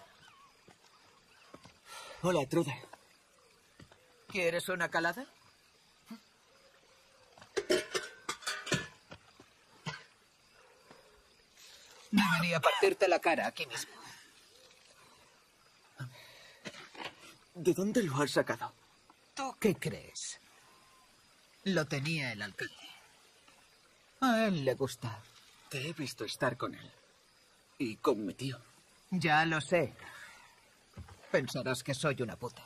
Hola, Trude. ¿Quieres una calada? Debería partirte la cara aquí mismo. ¿De dónde lo has sacado? ¿Tú qué crees? Lo tenía el alcalde. A él le gusta. Te he visto estar con él. Y con mi tío. Ya lo sé. Pensarás que soy una puta.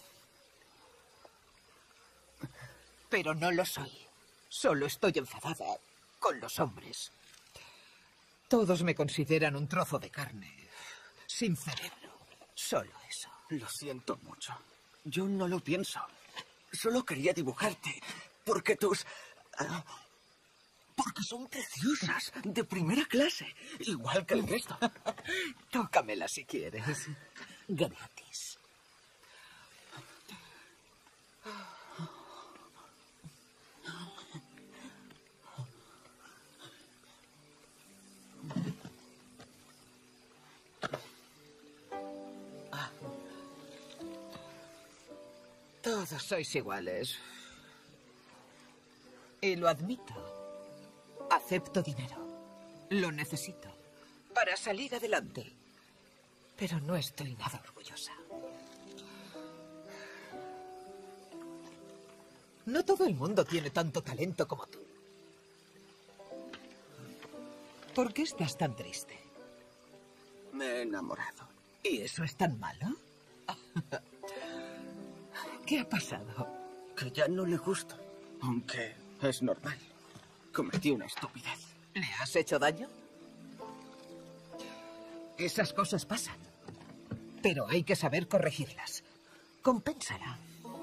Pero no lo soy. Solo estoy enfadada con los hombres. Todos me consideran un trozo de carne. Sin cerebro. Solo eso. Lo siento mucho. Yo no lo pienso. Solo quería dibujarte. Porque tus... Uh, porque son preciosas. De primera clase. Igual que el resto. Tócamela si quieres. Gratis. Todos sois iguales. Y lo admito. Acepto dinero. Lo necesito. Para salir adelante. Pero no estoy nada orgullosa. No todo el mundo tiene tanto talento como tú. ¿Por qué estás tan triste? Me he enamorado. ¿Y eso es tan malo? ¿Qué ha pasado? Que ya no le gusto. Aunque es normal. Cometí una estupidez. ¿Le has hecho daño? Esas cosas pasan. Pero hay que saber corregirlas. Compénsala.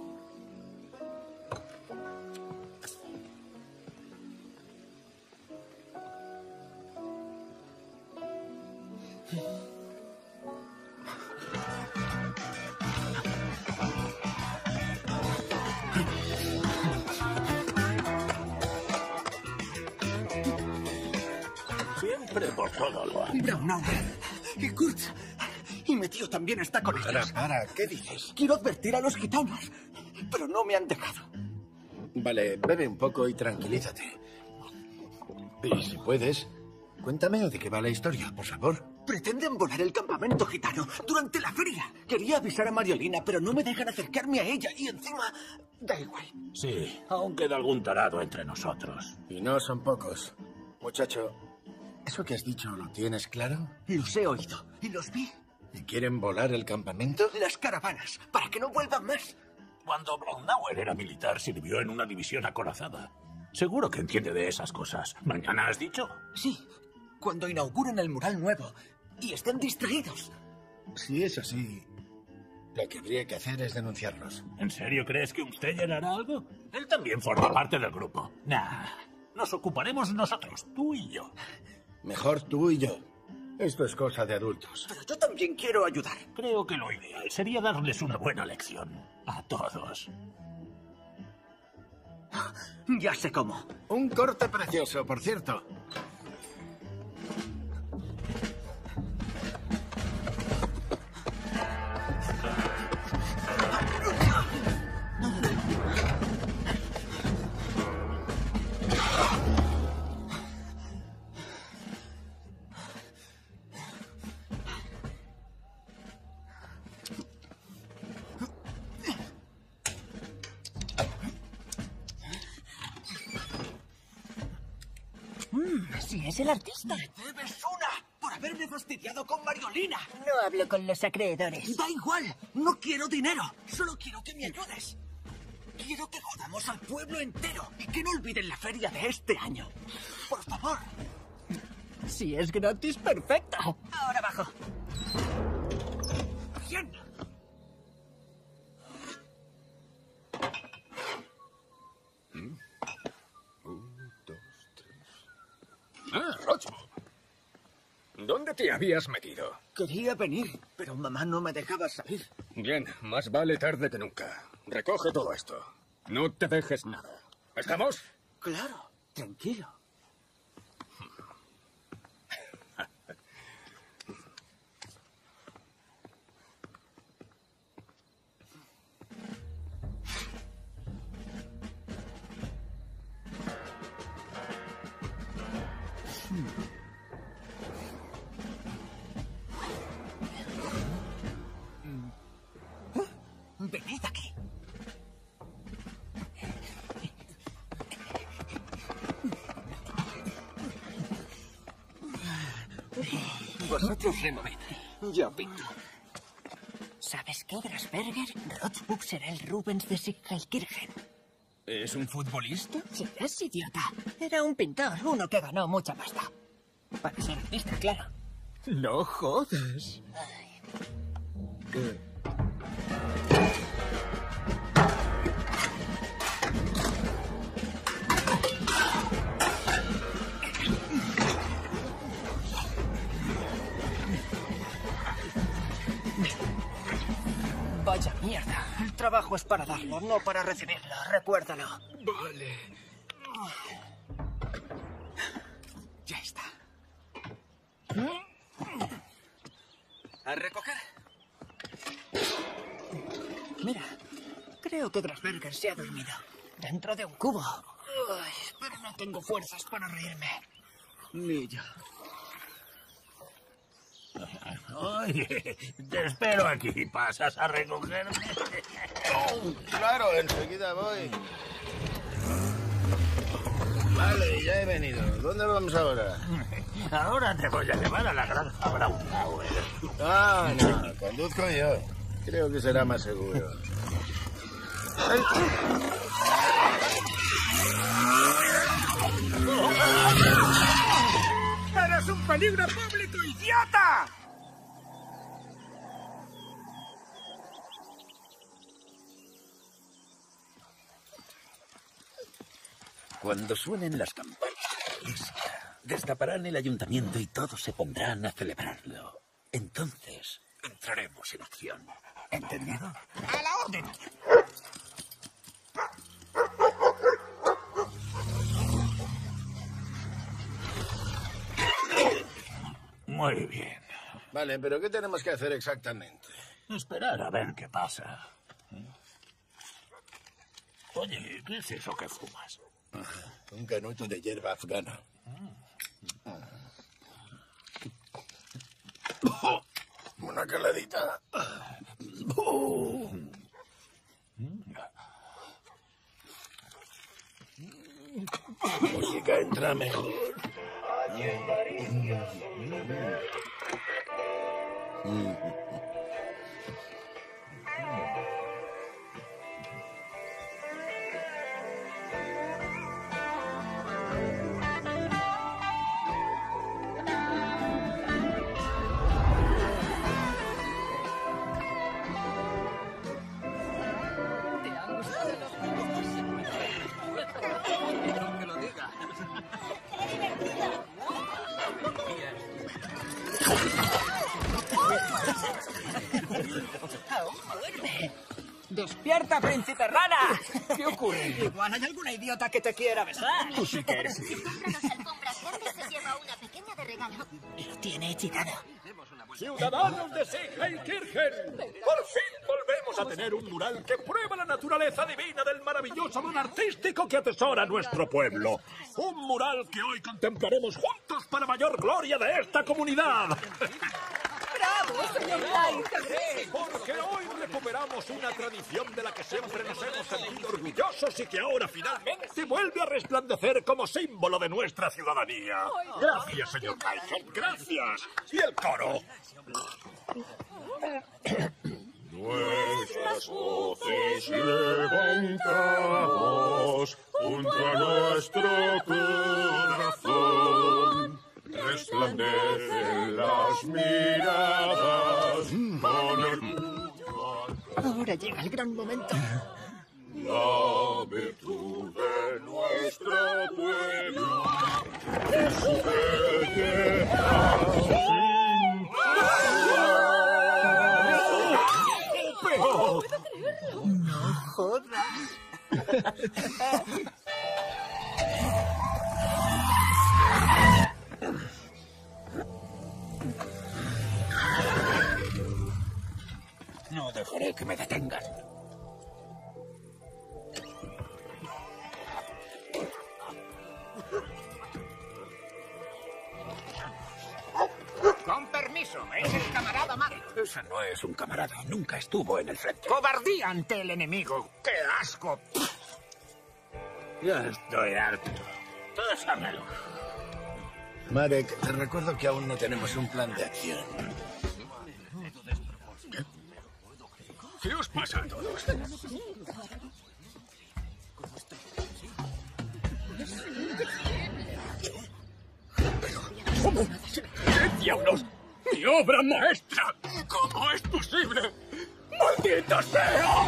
Siempre por todo lo hago. No, no. Y Kurt. Y mi tío también está con ellos. Para, para, ¿qué dices? Quiero advertir a los gitanos, pero no me han dejado. Vale, bebe un poco y tranquilízate. Y si puedes, cuéntame de qué va la historia, por favor. Pretenden volar el campamento gitano durante la feria. Quería avisar a Mariolina, pero no me dejan acercarme a ella. Y encima, da igual. Sí, aún queda algún tarado entre nosotros. Y no son pocos. Muchacho, ¿eso que has dicho lo tienes claro? Los he oído y los vi. ¿Y quieren volar el campamento? Las caravanas, para que no vuelvan más. Cuando Brandauer era militar, sirvió en una división acorazada. Seguro que entiende de esas cosas. ¿Mañana has dicho? Sí, cuando inauguren el mural nuevo y estén distraídos. Si es así, lo que habría que hacer es denunciarlos. ¿En serio crees que usted hará algo? Él también forma parte del grupo. Nah, nos ocuparemos nosotros, tú y yo. Mejor tú y yo. Esto es cosa de adultos. Pero yo también quiero ayudar. Creo que lo ideal sería darles una buena lección. A todos. Ya sé cómo. Un corte precioso, por cierto. Si es el artista. ¡Me debes una! ¡Por haberme fastidiado con Mariolina! No hablo con los acreedores. Da igual. No quiero dinero. Solo quiero que me ayudes. Quiero que jodamos al pueblo entero y que no olviden la feria de este año. Por favor. Si es gratis, perfecto. Ahora abajo. Bien. Ah, Rochford. ¿Dónde te habías metido? Quería venir, pero mamá no me dejaba salir. Bien, más vale tarde que nunca. Recoge todo esto. No te dejes nada. ¿Estamos? Claro, tranquilo. Venid aquí. Vosotros removid. Yo pinto. ¿Sabes qué, Grasberger? Rothbuck será el Rubens de Sigheilkirchen. ¿Es un futbolista? Sí, es idiota. Era un pintor, uno que ganó mucha pasta. Para ser artista, claro. No jodas. Eh. Vaya mierda. El trabajo es para darlo, no para recibirlo. Recuérdalo. Vale. Ya está. A recoger. Mira, creo que Grasberger se ha dormido. Dentro de un cubo. Ay, pero no tengo fuerzas para reírme. Ni yo. Oye, te espero aquí. ¿Pasas a recogerme? Oh, claro, enseguida voy. Vale, ya he venido. ¿Dónde vamos ahora? Ahora te voy a llevar a la granja Braunauer. Ah, no, conduzco yo. Creo que será más seguro. ¡Eres un peligro público, idiota! Cuando suenen las campanas, destaparán el ayuntamiento y todos se pondrán a celebrarlo. Entonces, entraremos en acción. ¿Entendido? ¡A la orden! Muy bien. Vale, pero ¿qué tenemos que hacer exactamente? Esperar a ver qué pasa. Oye, ¿qué es eso que fumas? Un canuto de hierba afgana. Una caladita. Música entra mejor. ¡Despierta, príncipe rana! ¿Qué ocurre? ocurre? Igual hay alguna idiota que te quiera besar. Tú sí que eres. Si compra dos alfombras verdes, se lleva una pequeña de regalo. Lo tiene hechizado. Ciudadanos de Siegheilkirchen, por fin volvemos a tener un mural que prueba la naturaleza divina del maravilloso don artístico que atesora nuestro pueblo. Un mural que hoy contemplaremos juntos para mayor gloria de esta comunidad. ¡Bravo, señor Light! Porque hoy recuperamos una tradición de la que siempre nos hemos sentido orgullosos y que ahora finalmente vuelve a resplandecer como símbolo de nuestra ciudadanía. Gracias, señor Light, gracias. Y el coro. Nuestras voces levantamos junto a nuestro corazón. Resplandecen las miradas con orgullo. Ahora llega el gran momento. La virtud de nuestro pueblo es su belleza sin par. ¡Pero! ¡No jodas! No dejaré que me detengan. Con permiso, es el camarada Marek. Ese no es un camarada, nunca estuvo en el frente. Cobardía ante el enemigo. ¡Qué asco! Ya estoy harto. Pásamelo. Marek, te recuerdo que aún no tenemos un plan de acción. ¿Qué os pasa a todos? ¿Cómo? ¿Qué diablos? ¡Mi obra maestra! ¿Cómo es posible? ¡Maldita sea!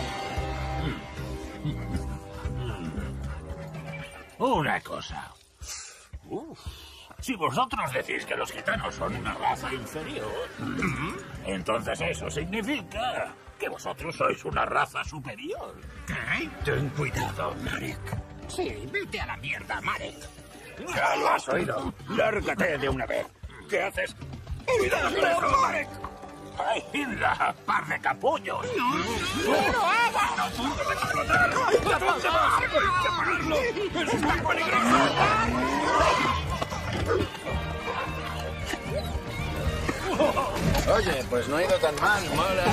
Una cosa. Uf. Si vosotros decís que los gitanos son una raza inferior, entonces eso significa que vosotros sois una raza superior. ¿Qué? Ten cuidado, Marek. Sí, vete a la mierda, Marek. Ya lo has oído. Lárgate de una vez. ¿Qué haces? ¡Cuidado con eso, Marek! ¡Ay, Hilda! ¡Par de capullos! ¡No, no, no hagas! ¡A punto de explotar! ¿A dónde vas? ¡Separadlo! ¡Eso está peligroso! Oye, pues no ha ido tan mal, mola.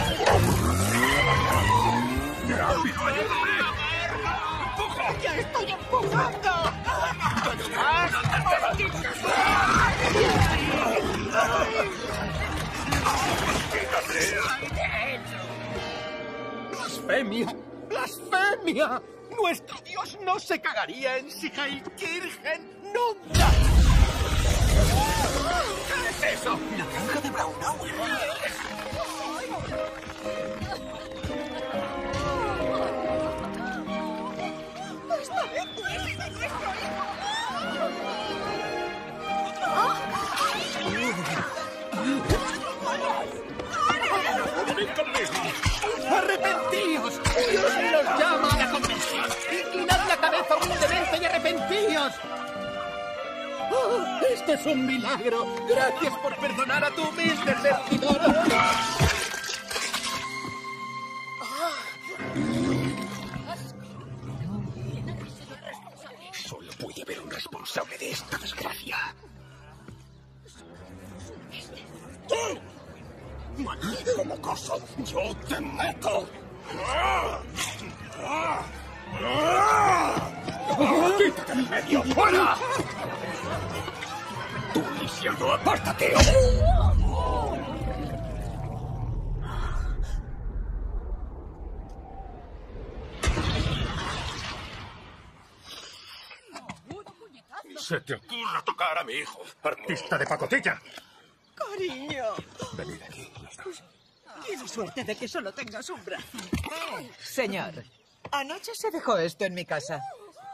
¡Rápido, ayúdame! ¡Empuja! ¡Ya estoy empujando! ¡Blasfemia! ¡Blasfemia! ¡Nuestro Dios no se cagaría en Siegheilkirchen nunca! ¿Qué es eso? La granja de Braunauer. ¡Esta vez tú eres de nuestro hijo! ¡Arrepentíos! ¡Dios los llama a la convención! ¡Inclinad la cabeza humildemente y arrepentíos! ¡Oh, ¡este es un milagro! ¡Gracias por perdonar a tu humilde servidor! Solo puede haber un responsable de esta desgracia. ¡Tú! ¡Maldito mocoso! ¡Yo te mato! ¡Quítate de medio! ¡Fuera! ¡Tú, lisiado, apártate! ¡Se te ocurra tocar a mi hijo, artista de pacotilla! Cariño. Venid aquí, los dos. Tiene suerte de que solo tengas un brazo. Señor, anoche se dejó esto en mi casa.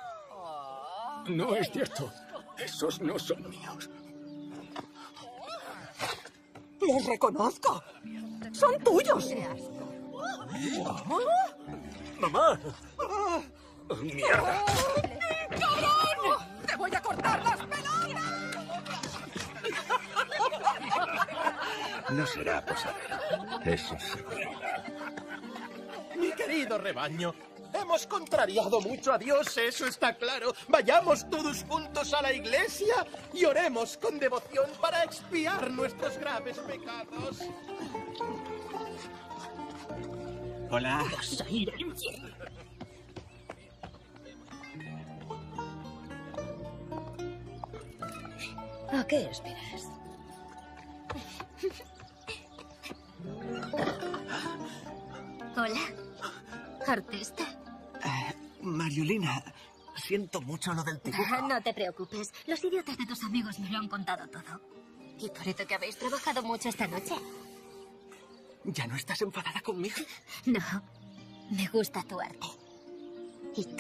No es cierto. Esos no son míos. ¡Los reconozco! ¡Son tuyos! ¡Mamá! ¡Mierda! ¡Cabrón! ¡Te voy a cortar las pelotas! No será posadero. Eso sí. Mi querido rebaño, hemos contrariado mucho a Dios, eso está claro. Vayamos todos juntos a la iglesia y oremos con devoción para expiar nuestros graves pecados. Hola. Vas a ir al infierno. ¿A qué esperas? Hola, artista. Eh, Mariolina, siento mucho lo del dibujo. No te preocupes, los idiotas de tus amigos me lo han contado todo. Y parece que habéis trabajado mucho esta noche. ¿Ya no estás enfadada conmigo? No, me gusta tu arte. ¿Y tú?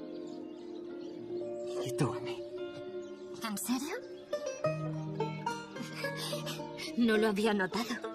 ¿Y tú a mí? ¿En serio? No lo había notado.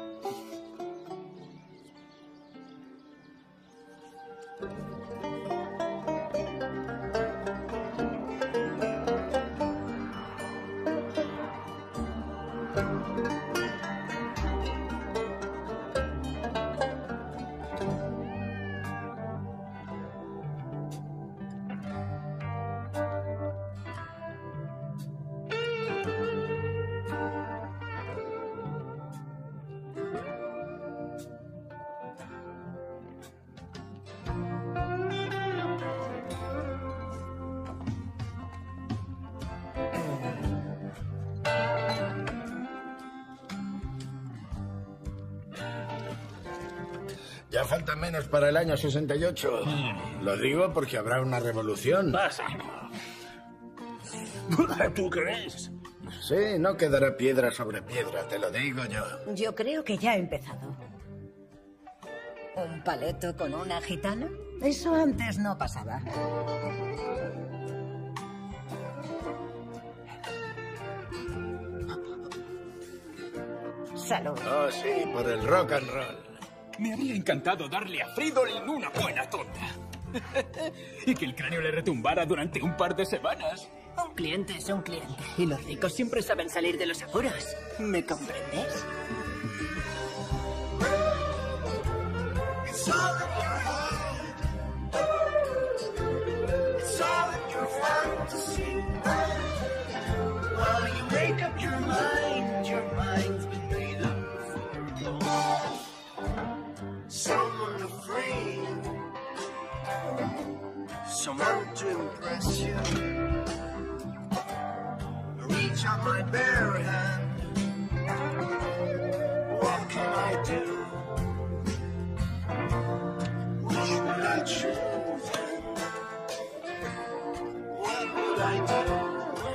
Ya falta menos para el año sesenta y ocho. Lo digo porque habrá una revolución. ¿Tú crees? Sí, no quedará piedra sobre piedra, te lo digo yo. Yo creo que ya ha empezado. ¿Un paleto con una gitana? Eso antes no pasaba. Salud. Oh, sí, por el rock and roll. Me habría encantado darle a Fridolin una buena tonta. Y que el cráneo le retumbara durante un par de semanas. Un cliente es un cliente. Y los ricos siempre saben salir de los apuros. ¿Me comprendes? It's all in your head. It's all in your fantasy. While you make up your mind, your mind's been made up for someone to free, someone to impress you. Reach out my bare hand. What can I do? Which would I choose? What would I do?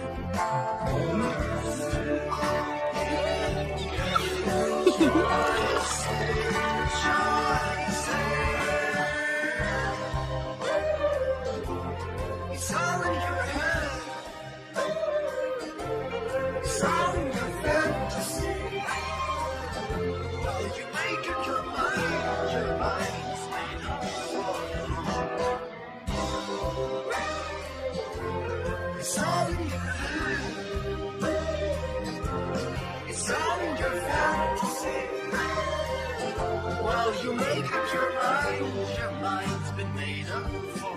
It's all in your head. It's all in your fantasy. Well, you make up your mind. Your mind's made up. It's all in your head. It's all in your fantasy. Well, you make up your mind. Your mind's been made up for.